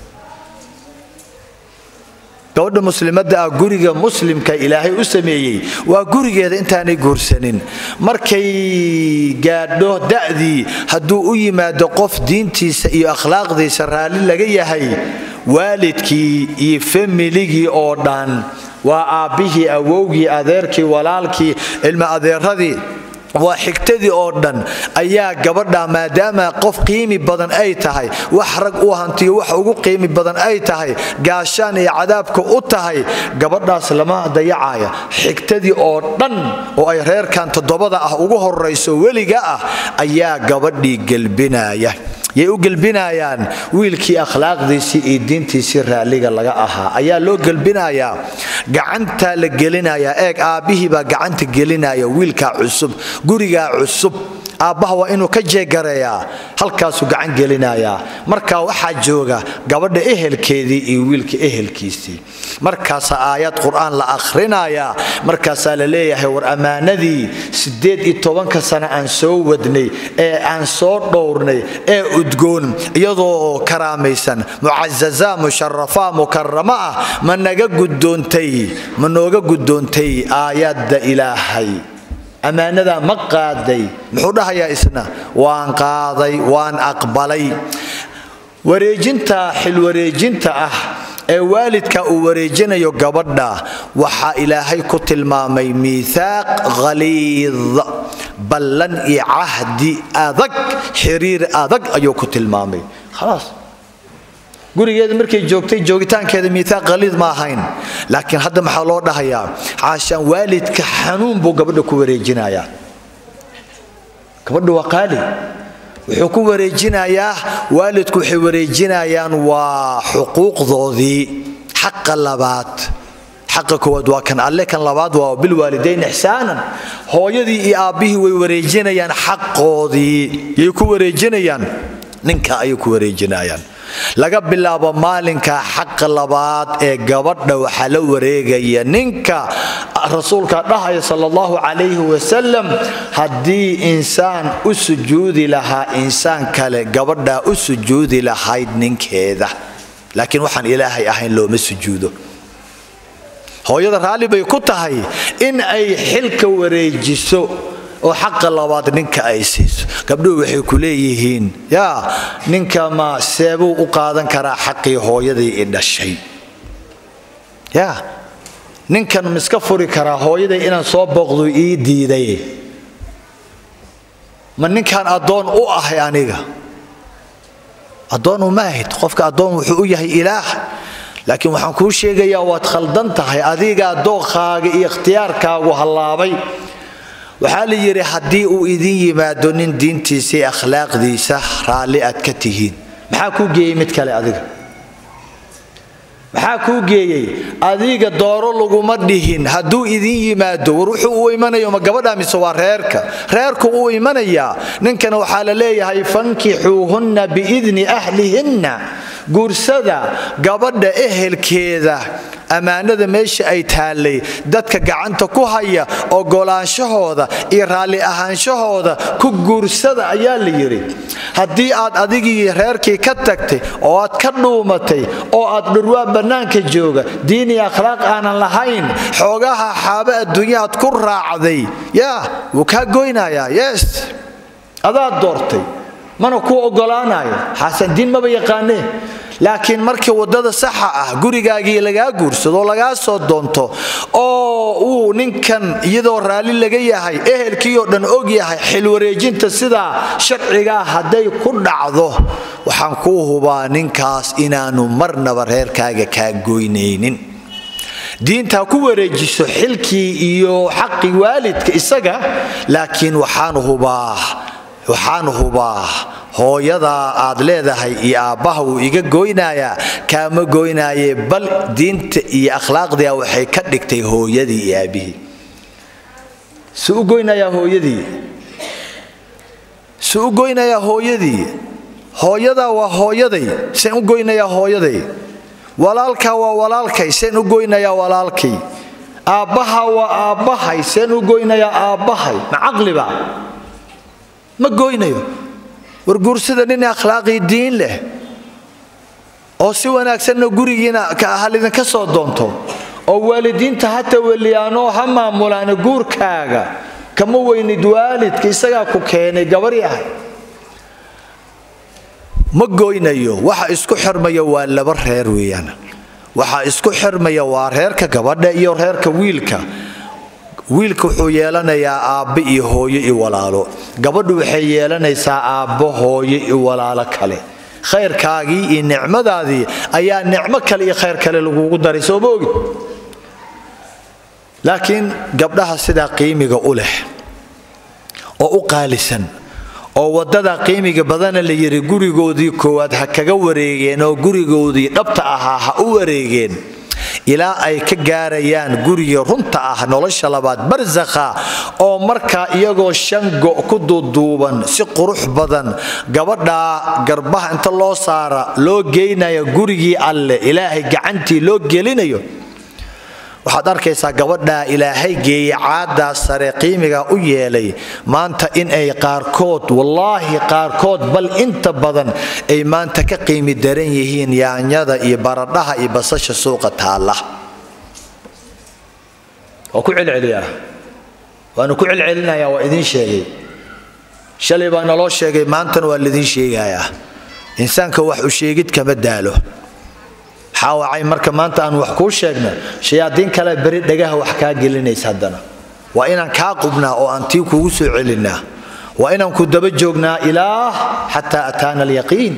gabadha muslimada ah guriga muslimka ilaahay u sameeyay waa gurigeeda intaanay guursanin markay gaadho da'dii haduu u yimaado qof diintiisa iyo akhlaaqdiisa raali laga yahay waalidkii iyo familygii oo dhan waa aabihii awowgii adeerkii walaalkii ilma adeeradii waa xigtadii oo dhan ayaa gabadha maadaama qof qiimi badan ay tahay wax rag u hantiyo wax ugu qiimi badan ay tahay gaashaan iyo cadaabka u tahay gabadhaas lama dayacaya xigtadii oo dhan oo ay reerkan todobada ah ugu horeyso weliga ah ayaa gabadhii galbinaya yay u galbinayaan wiilkii akhlaaqdiisii iyo diintiisii raaliga laga ahaa ayaa loo galbinayaa gacanta la gelinayaa eeg aabihii baa gacanta gelinaya wiilka cusub guriga cusub aabbaha waa inuu ka jeegareeyaa halkaasuu gacan gelinayaa markaa waxaa jooga gabadha ehelkeedii iyo wiilka ehelkiisii markaasa aayad qur'aan la akhrinayaa markaasaa la leeyahay war ammaanadii sideed iyo tobanka sano aan soo wadnay ee aan soo dhowrnay ee udgoon iyadoo karaamaysan mucazaza musharrafa mukarrama ah ma naga gudoontay ma nooga gudoontay aayadda ilaahay amaanada ma qaaday muxuu dhahayaa isna waan qaaday waan aqbalay wareejinta xil wareejinta ah ee waalidka uu wareejinayo gabadha waxa ilaahay ku tilmaamay miithaaq ghaliid ballan iyo ahdi adag xiriir adag ayuu ku tilmaamay خلاص gurigeeda markay joogtay joogitaankeeda miithaaq ghaliid ma ahayn laakiin hadda maxaa loo dhahayaa caashan waalidka xanuun buu gabadha ku wareejinayaa gabadha waa qaali wuxuu ku wareejinayaa waalidku waxay wareejinayaan waa xuquuqdoodii xaqa labaad xaqa koowaad waa kan alle kan labaad waa bil waalidayn ihsaanan hooyadii iyo aabihii way wareejinayaan xaqoodii yay ku wareejinayaan ninka ay ku wareejinayaan laga bilaabo maalinka xaq labaad ee gabadha waxa la wareegaya ninka rasuulka dhahay sallallahu alayhi wasallam hadii insaan u sujuudi lahaa insaan kale gabadha u sujuudi lahayd ninkeeda laakiin waxaan ilaahay ahayn looma sujuudo hooyada raali bay ku tahay in ay xilka wareejiso oo xaq labaad ninka ay siiso gabdhuhu waxay ku leeyihiin ya ninka ma seebu u qaadan karaa xaqii hooyadii ee dhashay ya ninkan miska furi karaa hooyadii inaan soo booqdo ii diiday ma ninkan adoon u ahay aniga adoon u maahid qofka adoon wuxuu u yahay ilaah laakiin waxaan ku sheegayaa waad khaldan tahay adiga dooqaaga iyo ikhtiyaarkaagu halaabay waxaa la yiri hadii uu idin yimaado nin diintiisa iyo akhlaaqdiisa raali aad ka tihiin maxaa ku geeyay mid kale adiga maxaa ku geeyay adiga dooro laguma dhihin haduu idin yimaado wuxuu u imanayo ma gabadha mise waa reerka reerku uu imanaya ninkana waxa la leeyahay fankihuhunna biidni ahlihinna guursada gabadha ehelkeeda amaanada meesha ay taalay dadka gacanta ku haya ogolaanshahooda iyo raali ahaanshahooda ku guursada ayaa la yiri hadii aad adigii reerkii ka tagtay oo aad ka dhuumatay oo aad dhurwaa banaanka jooga diin iyo akhlaaq aanan lahayn xoogaha xaaba adduunyaad ku raacday yaa wuu ka goynayaa yes adaa doortay mana ku ogolaanayo xasan diin ma yaqaanee laakiin markii wadada saxa ah gurigaagii laga guursado laga soo doonto oo uu ninkan iyadoo raali laga yahay ehelkii oo dhan og yahay xil wareejinta sida sharciga haday ku dhacdo waxaan ku hubaa ninkaas inaanu marnaba reerkaaga ka goyneenin diinta ku wareejiso xilkii iyo xaqi waalidka isaga laakiin waxaan hubaa waxaan hubaa hooyada aad leedahay iyo aabaha uu iga goynaya kaama goynaaye bal diinta iyo akhlaaqda waxay ka dhigtay hooyadii iyo aabihii suu goynaya hooyadii suu goynaya hooyadii hooyada waa hooyaday seen u goynaya hooyaday walaalka waa walaalkay seen u goynaya walaalkay aabaha waa aabahay seen u goynaya aabahay ma aqliba ma goynayo war guursada nin akhlaaqi diin leh oo si wanaagsan gurigiina ka ahalidin ka soo doonto oo waalidiinta hata waliyaano ha maamulaan guurkaaga kama weynid waalidka isaga ku keenay gabar yahay ma goynayo waxa isku xirmaya waa laba reer weeyaan waxa isku xirmaya waa reerka gabadha iyo reerka wiilka wiilku wuxuu yeelanayaa aabbe iyo hooyo iyo walaalo gabadhu waxay yeelanaysaa aabbo hooyo iyo walaalo kale khayrkaagii iyo nicmadaadii ayaa nicmo kale iyo khayr kale lagu daray soo boogid laakiin gabdhaha sida qiimiga u leh oo u qaalisan oo wadada qiimiga badan la yiri gurigoodii koowaad ha kaga wareegeen oo gurigoodii dhabta ahaa ha u wareegeen ilaa ay ka gaarayaan guriga runta ah nolosha labaad barzakha oo marka iyagoo shan go ku duuduuban si qurux badan gabadha garbaha inta loo saara loo geynayo gurigii alle ilaahay gacantii loo gelinayo waxaad arkaysaa gabadha ilaahay geeyay caada sare qiimiga u yeelay maanta in ay qaarkood wallahi qaarkood bal inta badan ay maanta ka qiimi daran yihiin yaanyada iyo baradhaha iyo basasha suuqa taala oo ku celceliya waanu ku celcelinaya waa idin sheegay shalay baa naloo sheegay maantana waa idin sheegaya insaanka wax u sheegid kama daalo xaawacay marka maanta aan wax ku sheegno shayaadiin kale bari dhagaha wax ka gelinaysa hadana waa inaan ka qubnaa oo aan tii kugu soo celinaa waa inaan ku daba joognaa ilaa hatta ataana al-yaqiin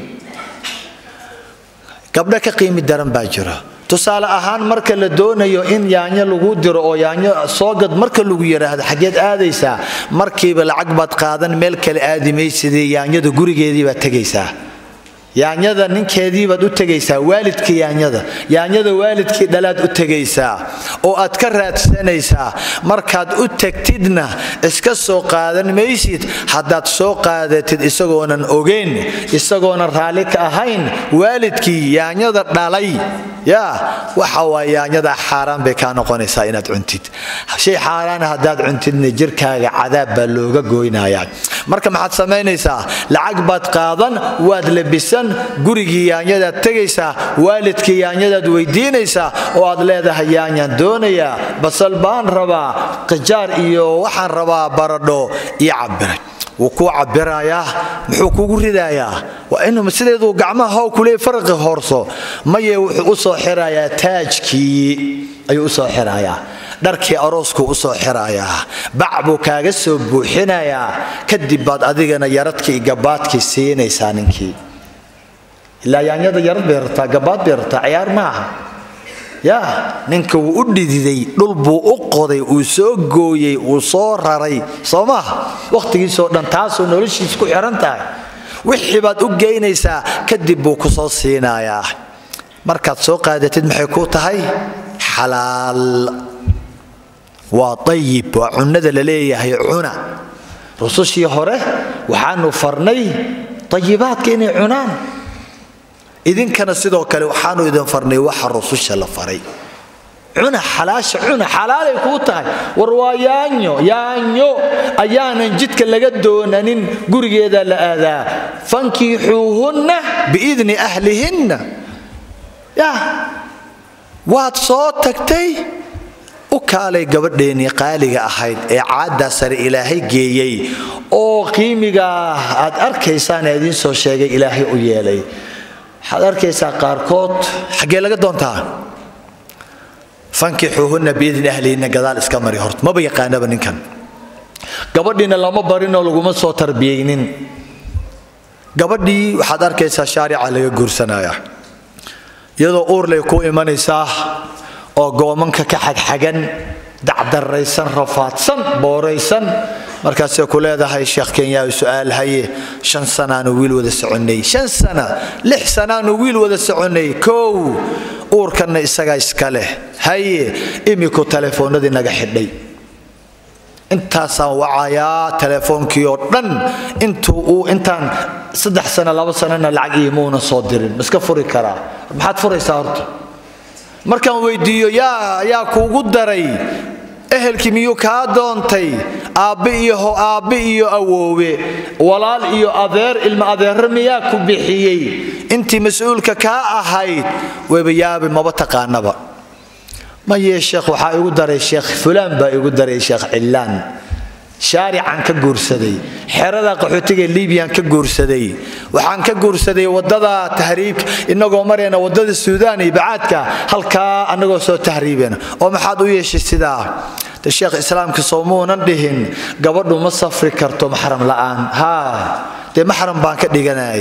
gabdha ka qiimi daran baa jira tusaale ahaan marka la doonayo in yaanyo lagu diro oo yaanyo soo gad marka lagu yiraahdo xageed aadaysaa markiiba lacag baad qaadan meel kale aadimaysidii yaanyada gurigeedii baad tagaysaa yaanyada ninkeedii baad u tagaysaa waalidkii yaanyada yaanyada waalidkii dhalaad u tagaysaa oo aad ka raadsanaysaa markaad u tagtidna iska soo qaadan maysid haddaad soo qaadatid isagoonan ogeyn isagoonan raali ka ahayn waalidkii yaanyada dhalay yaa waxa waa yaanyada xaaraan bay ka noqonaysaa inaad cuntid shay xaaraan haddaad cuntidna jirkaaga cadaab baa looga gooynayaa marka maxaad samaynaysaa lacag baad qaadan waad labisan gurigii yaanyadaad tagaysaa waalidkii yaanyadaad weydiinaysaa oo aad leedahay yaanyaan doonayaa basal baan rabaa qajaar iyo waxaan rabaa baradho iyo cabiray wuu ku cabirayaa muxuu kugu ridayaa waa inuu sideedu gacmaha oo kule farqi horso maye wuxuu u soo xirayaa taajkii ayuu u soo xirayaa dharkii aroosku u soo xirayaa bacbu kaaga soo buuxinayaa kadib baad adigana yaradkii gabaadkii siinaysaa ninkii ilaa yaanyada yarad bay rabtaa gabaad bay rabtaa ciyaar maaha yaa ninka wuu u dhididay dhul buu u qoday uu soo gooyey uu soo raray soo maaha waqtigiisoo dhan taasoo noloshiisa ku xiran tahay wixii baad u geynaysaa kadib buu ku soo siinayaa markaad soo qaadatid maxay ku tahay xalaal waa طيب waa cunada la leeyahay cuna rusushii hore waxaanu farnay طيبaadka inay cunaan idinkana sidoo kale waxaanu idin farnay waxa rususha la faray cuna xalaasha cuna xalaalay ku tahay war waa yaanyo yaanyo ayaanan jidka laga doonanin gurigeeda la aadaa fankihuhunna biidni ahlihinna ya waad soo tagtay u kaalay gabadheeni qaaliga ahayd ee caada sare ilaahay geeyay oo qiimiga aad arkaysaan idin soo sheegay ilaahay u yeelay waxaad arkaysaa qaarkood xagee laga doontaa fankihuhunna biidni ahlihinna gadaal iska mari horta maba yaqaanaba ninkan gabadhiina lama barinoo laguma soo tarbiyeynin gabadhii waxaad arkaysaa shaarica laga guursanaya iyadoo uurlay ku imanaysaa oo goomanka ka xagxagan dacdaraysan rafaadsan booraysan markaasay ku leedahay sheekh Kenya su'aal haye shan sanaanu wiil wada soconay shan sana lix sanaanu wiil wada soconay koow uurkana isaga iska leh haye imiku telefoonadii naga xidhay intaasaan wacayaa telefoonkii oo dhan intuu uu intaan saddex sano laba sanana lacag iimuuna soo dirin iska furi karaa maxaad furaysaa horta markaan weydiiyo yaa yaa kuugu daray ehelkii miyuu kaa doontay aabbe iyo ho aabbe iyo awoowe walaal iyo adeer ilma adeer miyaa ku bixiyay intii mas'uulka ka ahayd wayba yaabi maba taqaanaba ma yee sheekh waxa igu daray sheekh fulaan baa igu daray sheekh cilaan shaarican ka guursaday xerada qaxootiga Liibiyan ka guursaday waxaan ka guursaday wadada tahriib inagoo mareena wadada Suudaan iyo bacaadka halka anagoo soo tahriibeen oo maxaad u yeeshay sidaa ta sheekh islaamka soomuunan dhihin gabadhu ma safri karto mahram la'aan ha de mahram baan ka dhiganay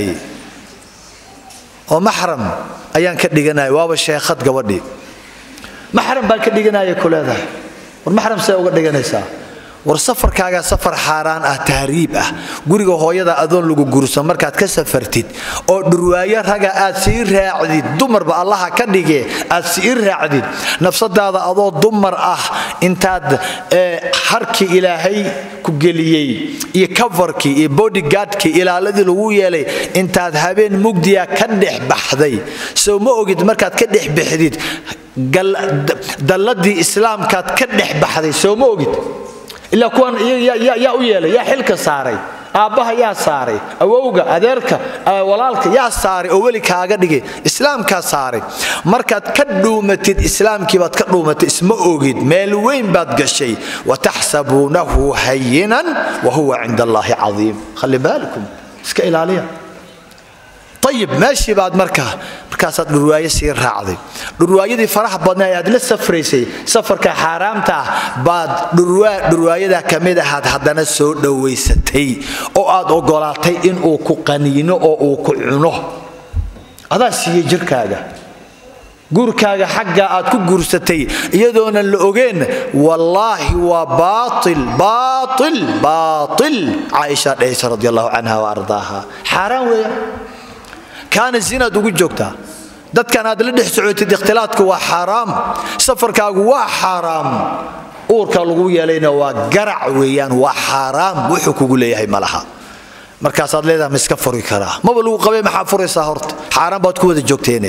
oo mahram ayaan ka dhiganay waaba sheekhad gabadhii mahram baan ka dhiganay kuleedahay war mahram say uga dhiganaysaa والسفر كاغا سفر حاران اه تهريب اه غوريغا هويدا ادون لوغو غورسو markaad ka safartid oo dhurwaayo raga aad sii raacdid dumar ba Allah ka dhigay aad sii raacdid nafsadaada adoo dumar ah intaad harki ilaahay ku galiyay iyo coverki iyo bodyguardki ilaaladii lagu yeelay intaad habeen mugdiya ka dhex baxday soo ma ogid markaad ka dhex bixdid daladii islaamkaad ka dhex baxday soo ma ogid إلا كون يا يا يا ويله يا حلك صاري أبها يا صاري أوجا أدرك ولالك يا صاري أولي كاجا دقي إسلام كصاري مركز كدومة الإسلام كيف كدومة اسمه أوجد مالوين بعد الشيء وتحسبونه هينا وهو عند الله عظيم خلي بالكم اسكيل عليه طيب ماشي بعد مركز مركز الرواية سير راعي الرواية دي فرح بدنا يا لسه فريسي سفر كحرامته بعد الرواية الرواية ده كمية هاد هادنا سود دويستي أو أد أو قلاتي إن أو كقنينه أو أو كعنه هذا سيجر كذا جور كذا حاجة أد كجورستي يدون اللؤجين والله وباطل باطل باطل عائشة عائشة رضي الله عنها وأرضاها حرام كان الزنا دوجو جوكتا دad kan aad la dhex socotid ikhtilaadku waa xaraam safarkaagu waa xaraam uurka lagu yeelayna waa garac weeyaan waa xaraam wuxuu kugu leeyahay malaha markaas aad leedahay ma iska furi karaa maba lagu qabay maxaa furaysaa horta xaraam baad ku wada joogteene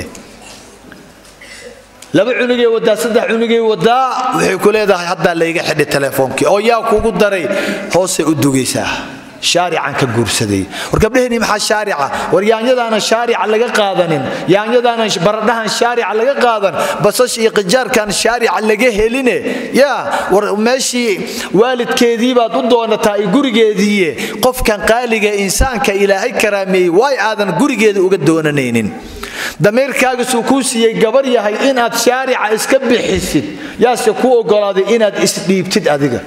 laba cunugay wada saddex cunugay wada waxay ku leedahay hadda la iga xidhi telefoonki oo yaa kugu daray hoose u dugaysaa شارعا كجورسدي وركبلهني مع الشارعة وريانيدانا الشارع لقى قادنين يانيدانا بردها الشارع لقى قادن بس شيء قجار كان الشارع لقى هلينه يا وماشي والد كذيبة ضده أنا تاي جوري جديه قف كان قالق إنسان كإلهي كرامي واي آذن جوري جد وجدونا نينين دمير كاغ سوكوسي جبر يهي إن الشارع إسكب حسد يا سكو قرادي إن إسديبتد أذكر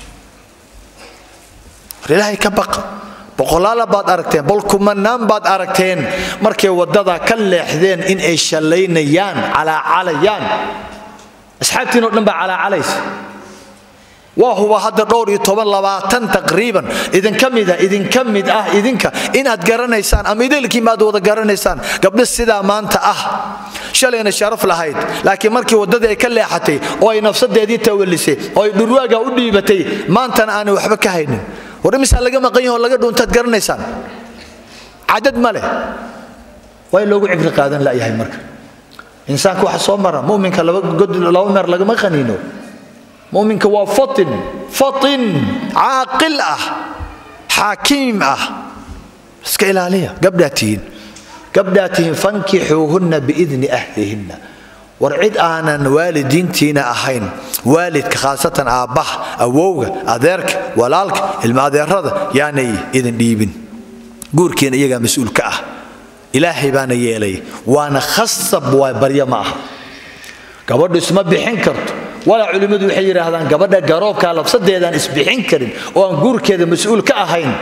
إلهي كبق بقولال بعد أركتين بقولكم منام بعد أركتين مركي وددا كل حذين إن إيش اللين يان على عليان أصحابتي نبى على عليس وهو هذا الدور يطول لبعتن تقريبا إذن كم إذا إذن كم إذا أه إذن ك إن أتقرن إنسان أم إذا لكي ما دو تقرن إنسان قبل السدا ما أنت أه شلين الشرف لهيد لكن مركي وددا كل حتى أو نفس الدي تولسي أو دروجا ودي بتي ما أنت أنا وحبك هين ورمس على جماعة قيهم ولا قدون تتقرن إنسان عدد ماله وين لو عبر قادن لا يهي مرك إنسان كواحد صومرة مؤمن كلا قد لو مر لقى ما خنينه مؤمن كوا فطن فطن عاقل أه حكيم أه سكيل عليها قبلاتين قبلاتين فانكحوهن بإذن أهلهن ورعد أنا والدين تينا أهين والد خاصة أباه أووغ أذرك ولالك الماذر هذا يعني إذن ديبن قول كين إيجا مسؤول كأه إلهي بان يلي وأنا خصب وبريا معه قبل اسمه بحنكرت ولا علماء الحجر هذا قبل جراب كالب صد هذا اسمه بحنكر وأن قول كذا مسؤول كأهين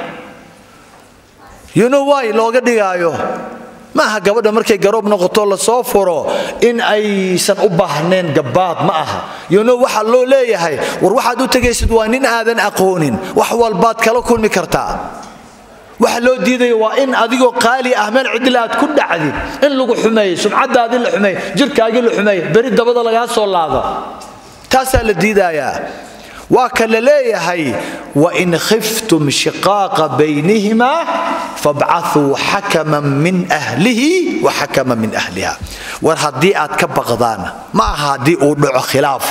you know why لو قد يجايو ما قبل مركي جراب نقطة الله صافرة إن أي سن أبهنين جبات معها you know واحد لو ليه هاي وروح دو تجسد وانين آذن أقونين وحول بات كلو كل مكرتا واحد لو ديدي وإن أذيقو قالي أهمل عدلات كل عديد إن لقو حماية سمعت هذه الحماية جرك أجل الحماية بريد بدل يا صول هذا تسأل الديدايا وكل ليه هاي وإن خفتم شقاق بينهما فابعثوا حكما من أهله وحكما من أهلها وهذه أتكبغضانا ما هذه أودع خلاف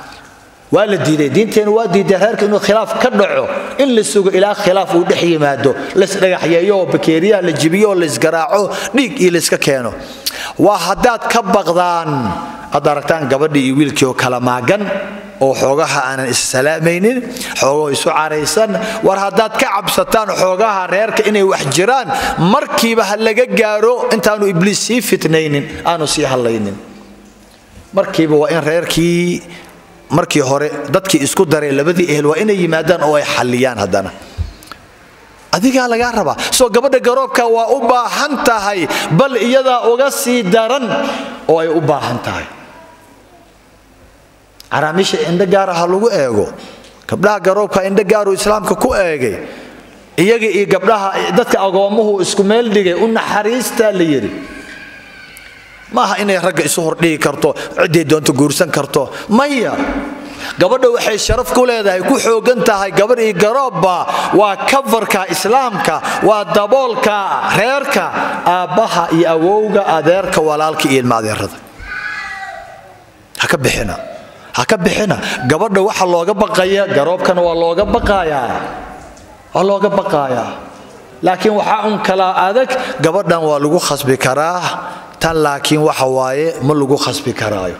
والدي دينتين وادي دهرك إنه خلاف كدعو إن للسوق إلى خلاف ودحي مادو لسنا يحييو بكيريا للجبيو لسقراعو نيك إلسك كانوا وهذا كبغضان أدركتان قبل يويلكيو كلاماجن أو حوجها أنا السلامين حوجه يسوع عريسان ورهدات كعب ستان حوجها ريرك إني وحجران مركبة هاللجا جارو أنت أنو إبليس فتنين أنو سيها اللينين مركبة وإن ريركي مركي هوري دتك إسكو داري لبدي إهل وإن يمادان أو يحليان هدانا أديك على جربة سو قبل جربك وأبا هنتهاي بل يدا أغسي دارن أو أبا هنتهاي عراميش عند جاره هلوجو إيجو gabdhaha garoobka indha gaaru islaamka ku eegay iyaga iyo gabdhaha dadka agoomuhu isku meel dhigay u naxariista la yiri maaha inay rag isu hordhigi karto cidii doonto guursan karto maya gabadha waxay sharaf ku leedahay ku xoogan tahay gabar iyo garoobba waa coverka islaamka waa daboolka reerka aabaha iyo awowga adeerka walaalka iyo ilmaadeerada haka bixina haka bixina gabadha waxa looga baqaya garoobkana waa looga baqaya waa looga baqaya laakiin waxa un kala adag gabadhan waa lagu khasbi karaa tan laakiin waxa waaye ma lagu khasbi karaayo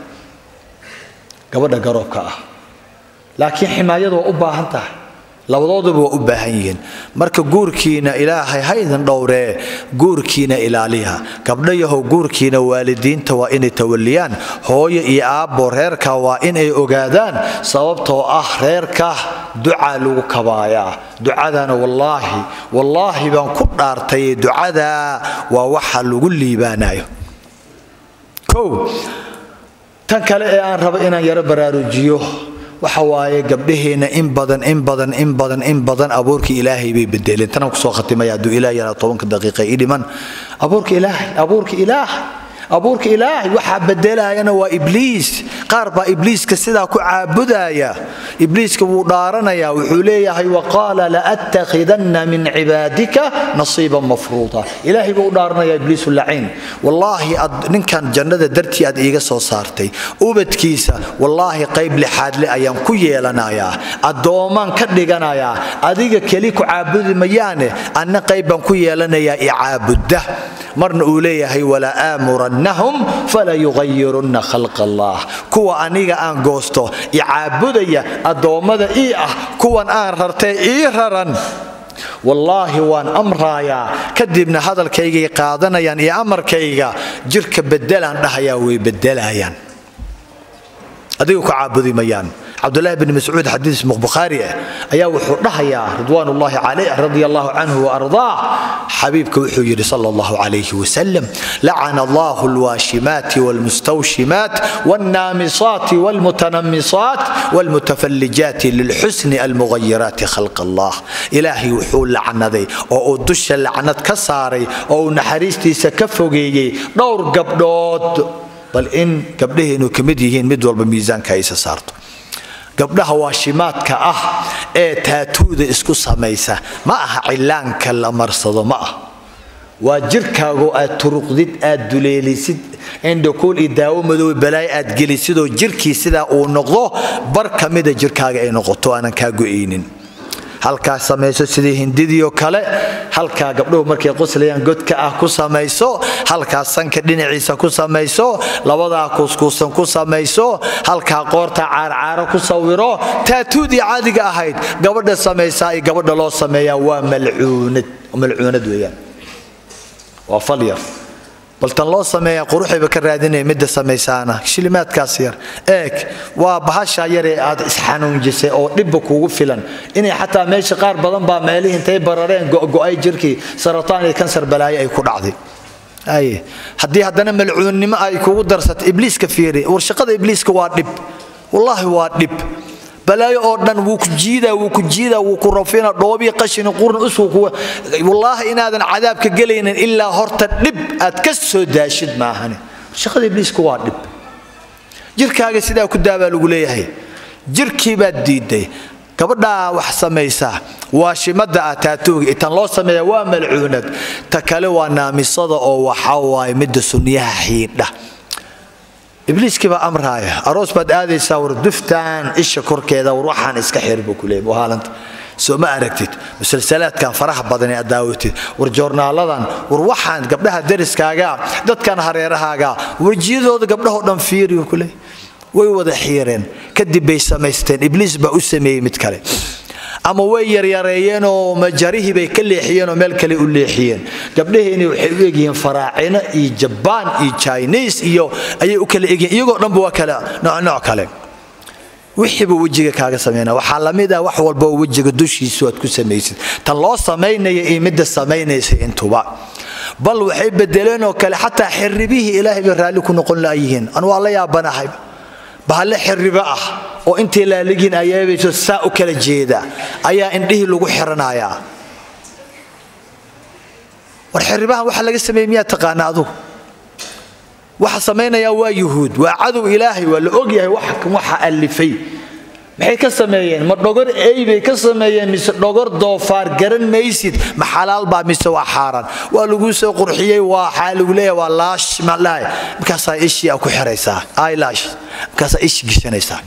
gabadha garoobka ah laakiin ximaayadu waa u baahan tahay labadooduba waa u baahan yihiin marka guurkiina ilaahay haydan dhowree guurkiina ilaaliya gabdhayahow guurkiina waalidiinta waa inay tawaliyaan hooyo iyo aabbo reerka waa inay ogaadaan sababtoo ah reerka duca lagu kabaayaa ducadana wallaahi wallaahi baan ku dhaartay ducada waa waxa lagu liibaanayo kow tan kale ee aan rabo inaan yaro baraarujiyo waxa waaye gabdhaheena in badan in badan in badan in badan abuurka ilaahay bay bedeleen tan ku soo khatimay haduu ilaahay yana toban daqiiqo ii dhiman abuurka ilaahay abuurka ilaahay abuurka ilaahay waxa bedelayana waa ibliis qaar ba ibliiska sida ku caabudaya ibliiska wuu dhaaranaya wuxuu leeyahay waqala la attakhidanna min ibadika nasiiban mafruuda ilaahay buu dhaaranaya ibliisu la'in wallahi ninkan jannada dartii aad iiga soo saartay ubadkiisa wallahi qayb lixaad le ayaan ku yeelanaya adooman ka dhiganaya adiga kali ku caabudi mayaane anna qayban ku yeelanaya icaabudda marna uu leeyahay wala amurannahum fala yughayyirunna khalqa allah kuwa aniga aan goosto icaabudaya adoomada ii ah kuwan aan rartay ii raran wallahi waan amraaya kadibna hadalkayga qaadanayaan iyo amarkayga jirka bedelaan dhahayaa way bedelayaan adigu ku caabudi mayaan عبد الله بن مسعود حديث بخاري أيا وحده يا رضوان الله عليه رضي الله عنه وأرضاه حبيبك وحجر صلى الله عليه وسلم لعن الله الواشمات والمستوشمات والنامصات والمتنمصات والمتفلجات للحسن المغيرات خلق الله إلهي وحول لعنة ذي أو دش لعنة كساري أو نحريستي سكفوجي دور قبضات بل إن قبله إنه كمديهين مدول بميزان كايس صارت gabdhaha waashimaadka ah ee taatuuda isku samaysa ma aha cilaanka la marsado ma ah waa jirkaagu aad turuqdid aad duleelisid inda kool idaawo madow balaay aad gelisid oo jirkii sida uu noqdo bar kamida jirkaaga ay noqoto aanan ka go'eynin halka samayso sidii hindidiyo kale halka gabdhuhu markay qoslayaan godka ah ku samayso halka sanka dhinaciisa ku samayso labada kuskuusan ku samayso halka qoorta caarcaaro ku sawiro taatuudi caadiga ahayd gabadha samaysaa iyo gabadha loo sameeyaa waa malcuunad malcuunad weeyaan waa falyar bal tan loo sameeyaa quruxiba ka raadinay mid samaysaana shilimaadkaas yar eeg waa bahasha yar ee aad isxanuunjisay oo dib kuugu filan inay xataa meesha qaar badan baa meelihi intay barareen go'ay jirkii sarataan iyo kansar balaayo ay ku dhacday ay hadii hadana malcuunnimo ay kuugu darsat ibliiska fiiri war shaqada ibliiska waa dib wallahi waa dib balaayo oo dhan wuu ku jiida wuu ku jiida wuu ku rafina dhoobi qashin qurun usoo ku wallahi inaadan cadaabka galaynin illa horta dib aad ka soo daashid maahan shaqada ibliisku waa dib jirkaaga sida ku daaba lagu leeyahay jirkii baad diiday gabadha wax samaysa waa shimada ataatuug intan loo sameeyo waa malcuunad ta kale waa naamisada oo waxa waay mid sunniyaha xiidha ibliiski ba amraaya aroos bad aadaysa war duftaan isha korkeeda war waxaan iska xirbo kulay wahaalanta soo ma aragtid musalsalaadkan faraha badan ee daawatid war joornaaladan war waxaan gabdhaha dariskaaga dadkan hareerahaaga wajiyadooda gabdhaha dhan fiiriyo kulay way wada xiireen kadib bay samaysteen ibliis ba u sameeyay mid kale ama way yar yareeyeen oo majarihi bay ka leexiyeen oo meel kale u leexiyeen gabdhaheena waxay u eegayeen faraacina iyo Japan iyo Chinese iyo ayay u kala eegayeen iyagoo dhanba waa kala nooc nooc kale wixiiba wajiga kaaga sameeyna waxa la mid ah wax walba wajiga dushiisa aad ku sameeysid tan loo sameeynayo ee mid sameeynaysa intuba bal waxay bedeleen oo kale xataa xirribihi ilaahay raali ku noqon laayeen an waa la yaabanahay bahal xiriba ah oo intii la ligin ayaybayso saa u kala jeeda ayaa indhihi lagu xiranaya war xiribaha waxa laga sameeyay taqaanaadu waxa sameynaya waa yuhuud waa cadow ilaahay waa la og yahay waxa waxa alifay maxay ka sameeyeen ma dhogor eeybay ka sameeyeen mise dhogor doofaar garan maysid ma xalaal baa mise waa xaaraan waa lagu soo qurxiyay waa xaal ugu leeyahay waa laash ma laay markaas ay ishii ku xiraysaa ay laash markaas ay ishi gishanaysaa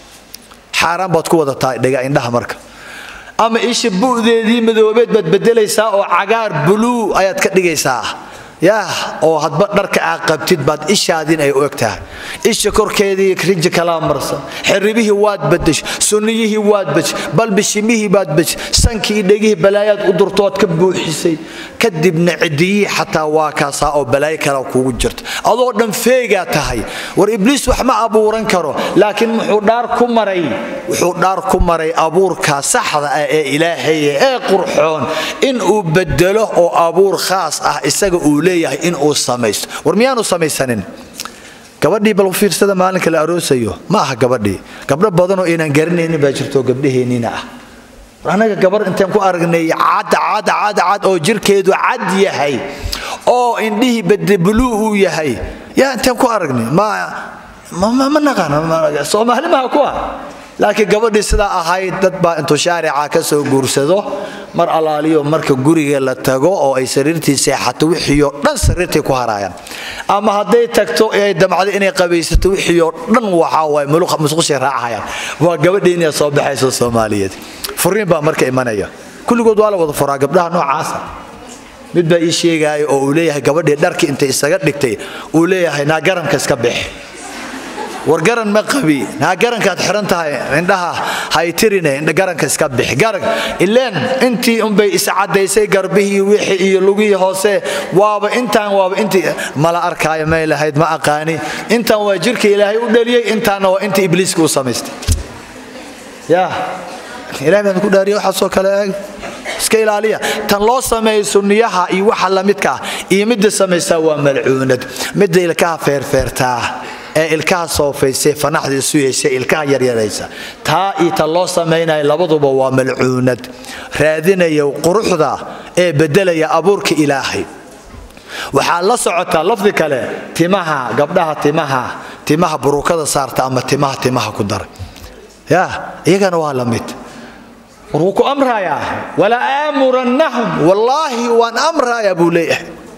xaaraan baad ku wadataa dhaga indhaha marka ama ishi buudeedii madoobeed bad bedelaysaa oo cagaar blue ayaad ka dhigaysaa يا أو هاد بدرك عقبتي بعد إيش هادين أي وقتها إيش كركيدي كريج كلام مرسا حربيه واد بدش سنيه واد بدش بل بشميه باد بدش سنكي دقيه بلايات قدرتوات كبو حسي كدب نعدي حتى واكاسا أو بلاي كراو كوجرت الله دم فيجا تهاي وإبليس وحما أبو رنكرو لكن محودار كمري محودار كمري أبور كاسحر إلهي إيه قرحون إن أبدله أو أبور خاص أه إسقوا in uu sameeyo war miyaanu sameeysanin gabadhii bal fiir sida maalinka la aroosayo ma aha gabadhii gabdho badan oo inaan garanaynin baa jirto gabdhaheenina ah anaga gabar intaan ku aragnay caad caad caad caad oo jirkeedu cad yahay oo indhihi badbulu uu yahay yaa intaan ku aragnay ma ma ma naqaan Soomaali ma ku ah laakiin gabadhii sida ahayd dad baa intuu shaarica ka soo guursado mar alaaliyo marka guriga la tago oo ay sariirtiisa xato wixiyo dhan sariirtay ku harayaan ama haday tagto ay damcado inay qabaysato wixiyo dhan waxa way muluq musqushay raacayaan waa gabadhii inay soo baxayso Soomaaliyeed furiin baa marka imanaya kulligood waa la wada furaa gabdhaha noocaas mid baa ii sheegay oo uu leeyahay gabadhii dharkii inta isaga dhigtay uu leeyahay na garanka iska bix wargaran ma qabi na garanka xirantahay indhaha hay tirine indha garanka iska bix garan ileen intii un bay iscadeysay garbihii wixii iyo lugii hoose waaba intaan waaba intii mala arkaayo ma ilahayd ma aqaani intaan waa jirka ilaahay u dhaliyay intaan waa intii ibliisku sameystay ya ilaahay baan ku dhaariyo waxa soo kale iska ilaaliya tan loo sameeyo sunniyaha iyo waxa la midka iyo mid sameeysa waa malcuunad mid ilkaha feer feertaa ee ilkaha soofaysay fanaxdiisu yeeshay ilkaha yar yaraysa taa ita loo sameeyay labaduba waa malcuunad raadinayo quruxda ee bedelaya abuurka ilaahay waxa la socota lafdi kale timaha gabdhaha timaha timaha burukada saarta ama timaha timaha ku dar ya iyagana waa la mid ruku amraya wala amrunhum wallahi wa amraya bulayh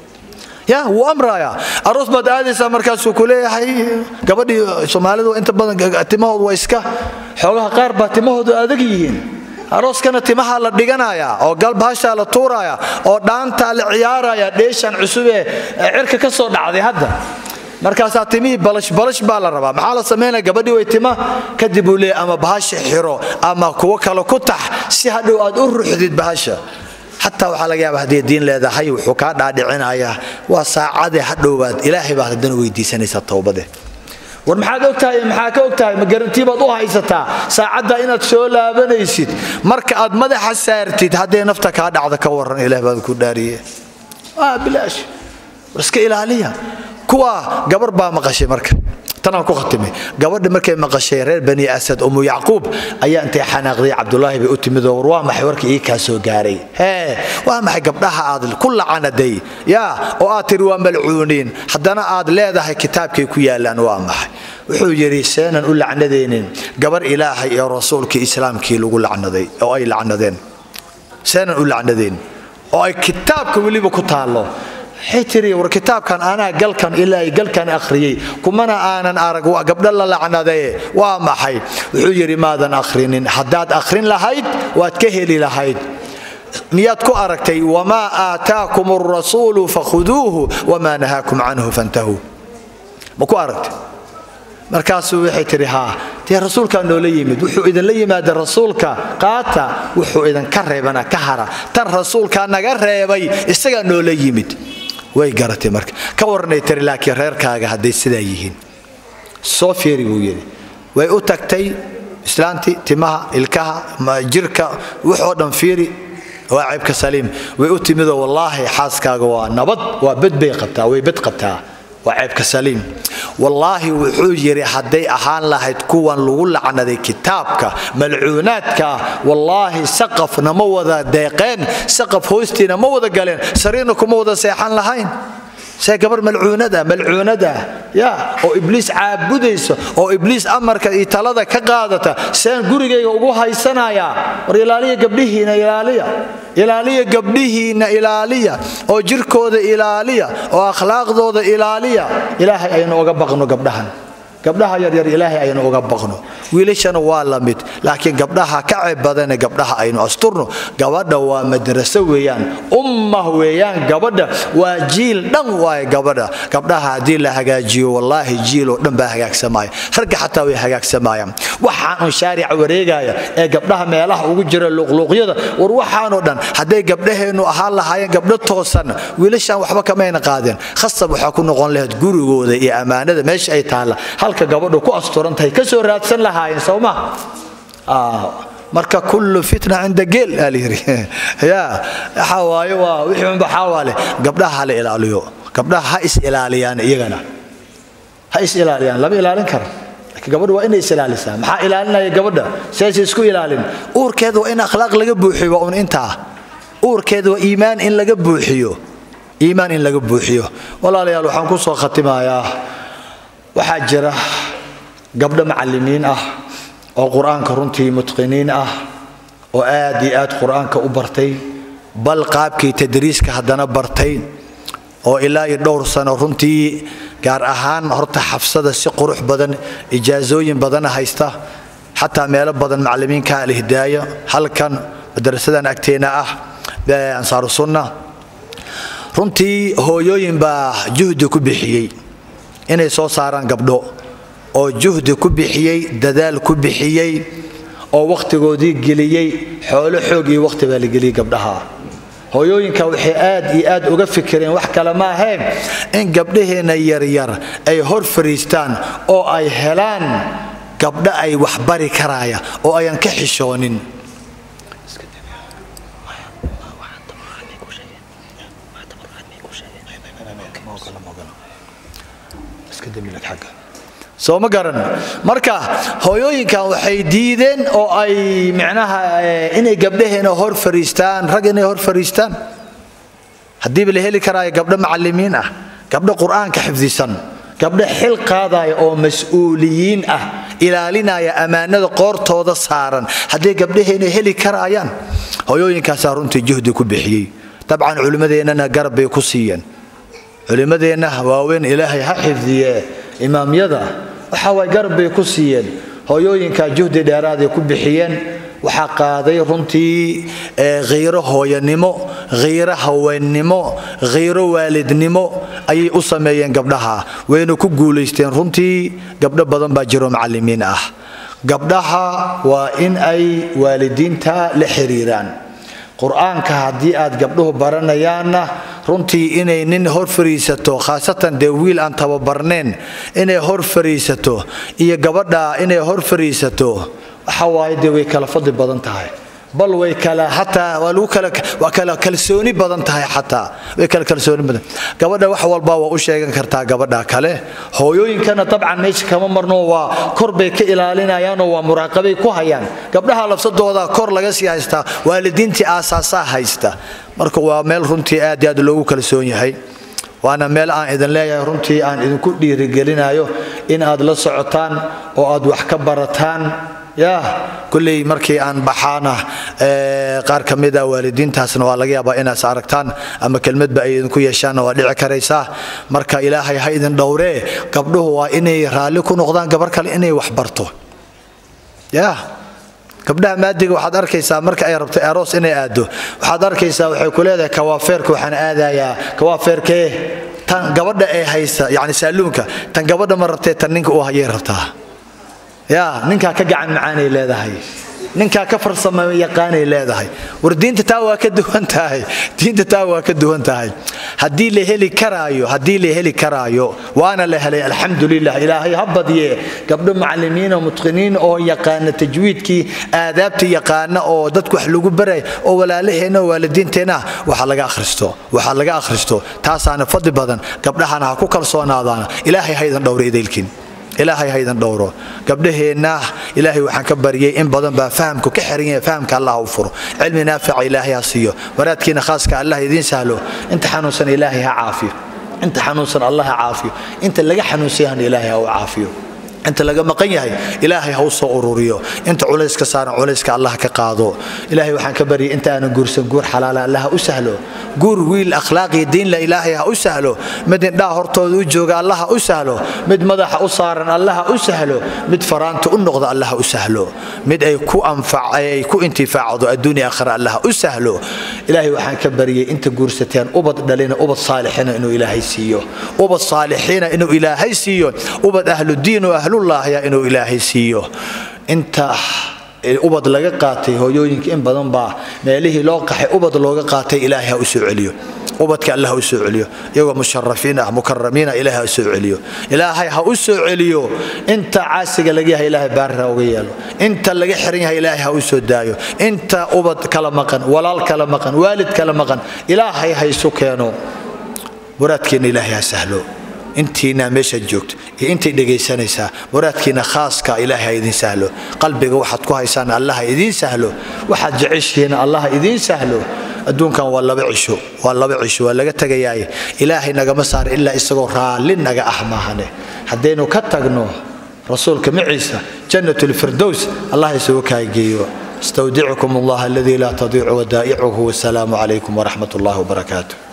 يا وامرايا اروس باد اديسا markaas uu kuleeyahay gabadhii Soomaalidu inta badan timahoodu waa iska xoolaha qaar ba timahoodu adag yihiin arooskana timaha la dhiganaya oo galbaasha la tuuraya oo dhaanta la ciyaaraya dheeshan cusub ee cirka ka soo dhacday hadda markaas timii balash balash baa la rabaa maxaa la sameeynaa gabadhii way tima kadib uu leeyahay ama bahasha xiro ama kuwa kale ku tax si hadhow aad u ruuxdid bahasha حتى وحلا جاب هدي الدين لهذا حي وحكاد عادعين عيا وساعد حدوبات إلهي بعد الدنيا ويدي سنة التوبة ده والمحاك أكتاي محاك أكتاي ما جرنتي بضوها يستا ساعد إن تسولا بنيسيد مرك أد ماذا حسارتي هدي نفتك هذا عذا كورن إلهي بعد كودارية آه بلاش رسك إلهية كوا جبر با مقشة مرك تنا كو ختمي gabadha markay maqashay reer bani asad umu yaqub ayaa intay xanaaqday abdullah bi utimido warwa maxay warkii ee ka soo gaaray ee waa maxay gabdhaha aad kul canaday ya oo aad tiri waa malcuuniin hadana aad leedahay kitaabkay ku yaalaan waa maxay wuxuu yiri seenan u lacnadeenin gabar ilaahay iyo rasuulka islaamkii lagu lacnaday oo ay lacnadeen seenan u lacnadeen oo ay kitaabka waliba ku taalo حيتري وركتاب كان أنا قال كان إلهي قال كان أخري كمنا أنا أرجو قبل الله لعنة ذي وما حي وحجري ماذا أخرين حداد أخرين لهيد واتكهلي لهيد مياتكو أركتي وما آتاكم الرسول فخذوه وما نهاكم عنه فانتهوا مكو أركت مركاسو حيتري ها تي الرسول كان لو ليمد وحو إذا ليمد الرسول قاتا وحو إذا كرهبنا كهرا تر الرسول كان نقرهبي استغى لو ليمد way garatay marka ka warnay tir laakiin reerkaaga haday sida yihiin soo fiiri buu yiri way u tagtay islaanti timaha ilkaha ma jirka wuxuu dhan fiiri waa ceebka saliim way u timido wallahi xaaskaaga waa nabad waa badbay qabtaa way bad qabtaa waa ceebka saliim والله وحجري حدي أهان لهيد كوان لغول عن ذي كتابك ملعوناتك والله سقف نموذا ديقين سقف هوستي نموذا قالين سرينكم موذا سيحان لهين سيقبر ملعونة ده ملعونة ده يا أو إبليس عابديس أو إبليس أمرك إتلاذا كقادته سين قريجي أبوها السنة يا ريلالية قبله إلالية إلالية قبله إلالية أو جركو ذا إلالية أو أخلاق ذا إلالية إلهي أين أقبقنا قبلها قبلها يا يا إلهي أين أقبقنا ويليشنا والله لكن قبلها كعب بدنا قبلها أين أسترنا قبضة ومدرسة ويان أمه ويان قبضة وجيل دم واي قبضة قبلها ديل لها جيو والله جيل دم بهجاك سماي خرج حتى ويهجاك سماي وحان شارع وريجايا قبلها ما يلاح وجر اللقلقية وروحانو دن حدا قبلها إنه أهل هاي قبل توصلنا ويليشنا وحبا كمان قادين خاصة بحكون نقول له تجورو ذا يا أمانة مش أي تعالى halka gabadhu ku asturan tahay ka soo raadsan lahaayeen Soomaa ah marka kullu fitna inda geel aliri ya xawaayo waa wixii un baxaawale gabdhaha la ilaaliyo gabdhaha ha is ilaaliyaan iyagana ha is ilaaliyaan laba ilaalin karo gabadhu waa inay is ilaalisaa maxaa ilaalinaya gabadha saas isku ilaalin uurkeedu waa in akhlaaq laga buuxiyo oo inta uurkeedu waa iimaan in laga buuxiyo iimaan in laga buuxiyo walaalayaal waxaan ku soo khatimayaa waxaa jira gabdho macallimiin ah oo quraanka runtii mutqiniin ah oo aad iyo aad quraanka u bartay bal qaabkii tadriiska hadana bartay oo ilaa iyo dhowr sano runtii gaar ahaan horta xafsada si qurux badan ijaazooyin badan haysta hatta meelo badan macallimiinka al-hidaaya halkan madrasadan agteena ah ee ansar sunna runtii hooyooyin baa juhdi ku bixiyay inay soo saaraan gabdho oo juhdi ku bixiyay dadaal ku bixiyay oo waqtigoodii geliyay xoolo xoog iyo waqti baa la geliyay gabdhaha hooyooyinka waxay aad iyo aad uga fikireen wax kale ma ahayn in gabdhaheena yar yar ay hor fariistaan oo ay helaan gabdho ay wax bari karaaya oo ayan ka xishoonin soo ma garan marka hooyooyinkan waxay diideen oo ay macnaha inay gabdhaheena hor fariistaan rag inay hor fariistaan hadii la heli karaayo gabdho macallimiin ah gabdho quraanka xifdisan gabdho xil qaadaya oo mas'uuliyiin ah ilaalinaya amaanada qoortooda saaran hadii gabdhaheena heli karaayaan hooyooyinkaas runtii juhdi ku bixiyay tabcan culimadeena garab bay ku siiyeen culimadeena waaweyn ilaahay ha xifdiye imaamyada waxa way garab bay ku siiyeen hooyooyinka juhdi dheeraad ay ku bixiyeen waxa qaaday runtii غيره hooyanimo غيره haweenimo غيره waalidnimo ay u sameeyeen gabdhaha wayna ku guuleysteen runtii gabdho badan baa jiro macallimiin ah gabdhaha waa in ay waalidiinta la xiriiraan quraanka hadii aad gabdhuhu baranayaana runtii inay nin hor fariisato khaasatan de wiil aan tababarneen inay hor fariisato iyo gabadha inay hor fariisato waxa way de way kala fadli badan tahay bal way kala hatta walu kala wa kala kalsooni badan tahay hatta way kala kalsooni badan gabadha wax walba waa u sheegan kartaa gabadha kale hooyooyinkana tabcan meesha kama marno waa korbay ka ilaalinayaan oo waa muraaqabay ku hayaan gabdhaha lafsadooda kor laga sii haysta waalidiintii aasaasa haysta marka waa meel runtii aad aad loogu kalsoon yahay waana meel aan idin leeyahay runtii aan idin ku dhiirigelinayo in aad la socotaan oo aad wax ka barataan يا كلي مركي أن بحانا قار كميدا والدين تاسنا والله يابا إنا ساركتان أما كلمة بأيدن كوي شان ودع كريسة مركا إلهي هيدن دوري قبله هو إني رالكون نقدان قبر كل إني وحبرته يا قبلها ما أدري واحد أركيسا مركا أي ربط أروس إني أدو واحد أركيسا وحكول هذا كوافيرك وحن هذا يا كوافيرك تان قبضة إيه هيسا يعني سألونك تان قبضة مرتين تنينك أوه يربطها يا نينكا كجعن معاني لا ذهي ninka ka farsamay yaqaanay leedahay war diinta taa waa ka duwan tahay diinta taa waa ka duwan tahay hadii la heli karaayo hadii la heli karaayo waana la helay alxamdulillah ilaahay habadiye gabdho macallimiin oo mutqiniin oo yaqaan tajwiidkii aadaabta yaqaan oo dadku wax lagu baray oo walaalaheena waalidiinteena waxa laga akhristo waxa laga akhristo taasaana fadli badan gabdhahana ha ku kalsoonaadaan ilaahay haydan dhowreedeelkin ilaahay haydan dhowro gabdhaheena ilaahay waxaan ka bariyay in badan ba fahamku ka xiran yahay fahamka Allah u furo cilmi naafic ilaahay asiyo waraadkiina khaaska Allah idin sahlo inta xanuunsan ilaahay ha caafiyo inta xanuunsan Allah ha caafiyo inta laga xanuunsan ilaahay ha caafiyo انت لقى مقنيهي الهي هو سو ururiyo انت culayska saaran culayska Allah ka qaado ilaahay waxaan ka bari inta aan guursan guur xalaal Allah u sahlo guur wiil akhlaaqi diin la ilaahay ha u sahlo mid indha hortooda u jooga Allah u sahlo mid madaxa u saaran Allah u sahlo mid faraanta u noqdo Allah u sahlo mid ay ku anfac ay ku intifaacdo adduunyo aakhira Allah u sahlo ilaahay waxaan ka bariyay inta guursateen ubad dhalina ubad saalixiin inuu ilaahay siiyo ubad saalixiin inuu ilaahay siiyo ubad ahlu diin oo الله يا إنه إلهي سيو أنت أبد لقى قاتي هو يوينك إن بدن با ماله لاقح أبد لقى قاتي إلهي أسوع عليه أبد كالله أسوع عليه يوم مشرفين مكرمين إلهي أسوع عليه إلهي أسوع عليه أنت عاسق لقيها إلهي بارها وغياله أنت لقى حريها إلهي أسوع دايو أنت أبد كلامكن ولا كلامكن والد كلامكن إلهي هيسكنه مرادكين إلهي سهلو انتينا ميشا جوجت انتي دغيسانيسا مرادكينا خاصكا الهي ايدين سهلو قلبك waxaad ku haysaan Allah idiin sahlo waxaad jeceshiin Allah idiin sahlo adduunkan waa laba cisho waa laba cisho waa laga tagayay ilaahay naga ma saar illa isagoo raali naga ahmaahane hadaynu ka tagno rasuulka maciisa jannatul firdaws Allah isoo kaageeyo استودعكم الله الذي لا تضيع ودائعه والسلام عليكم ورحمة الله وبركاته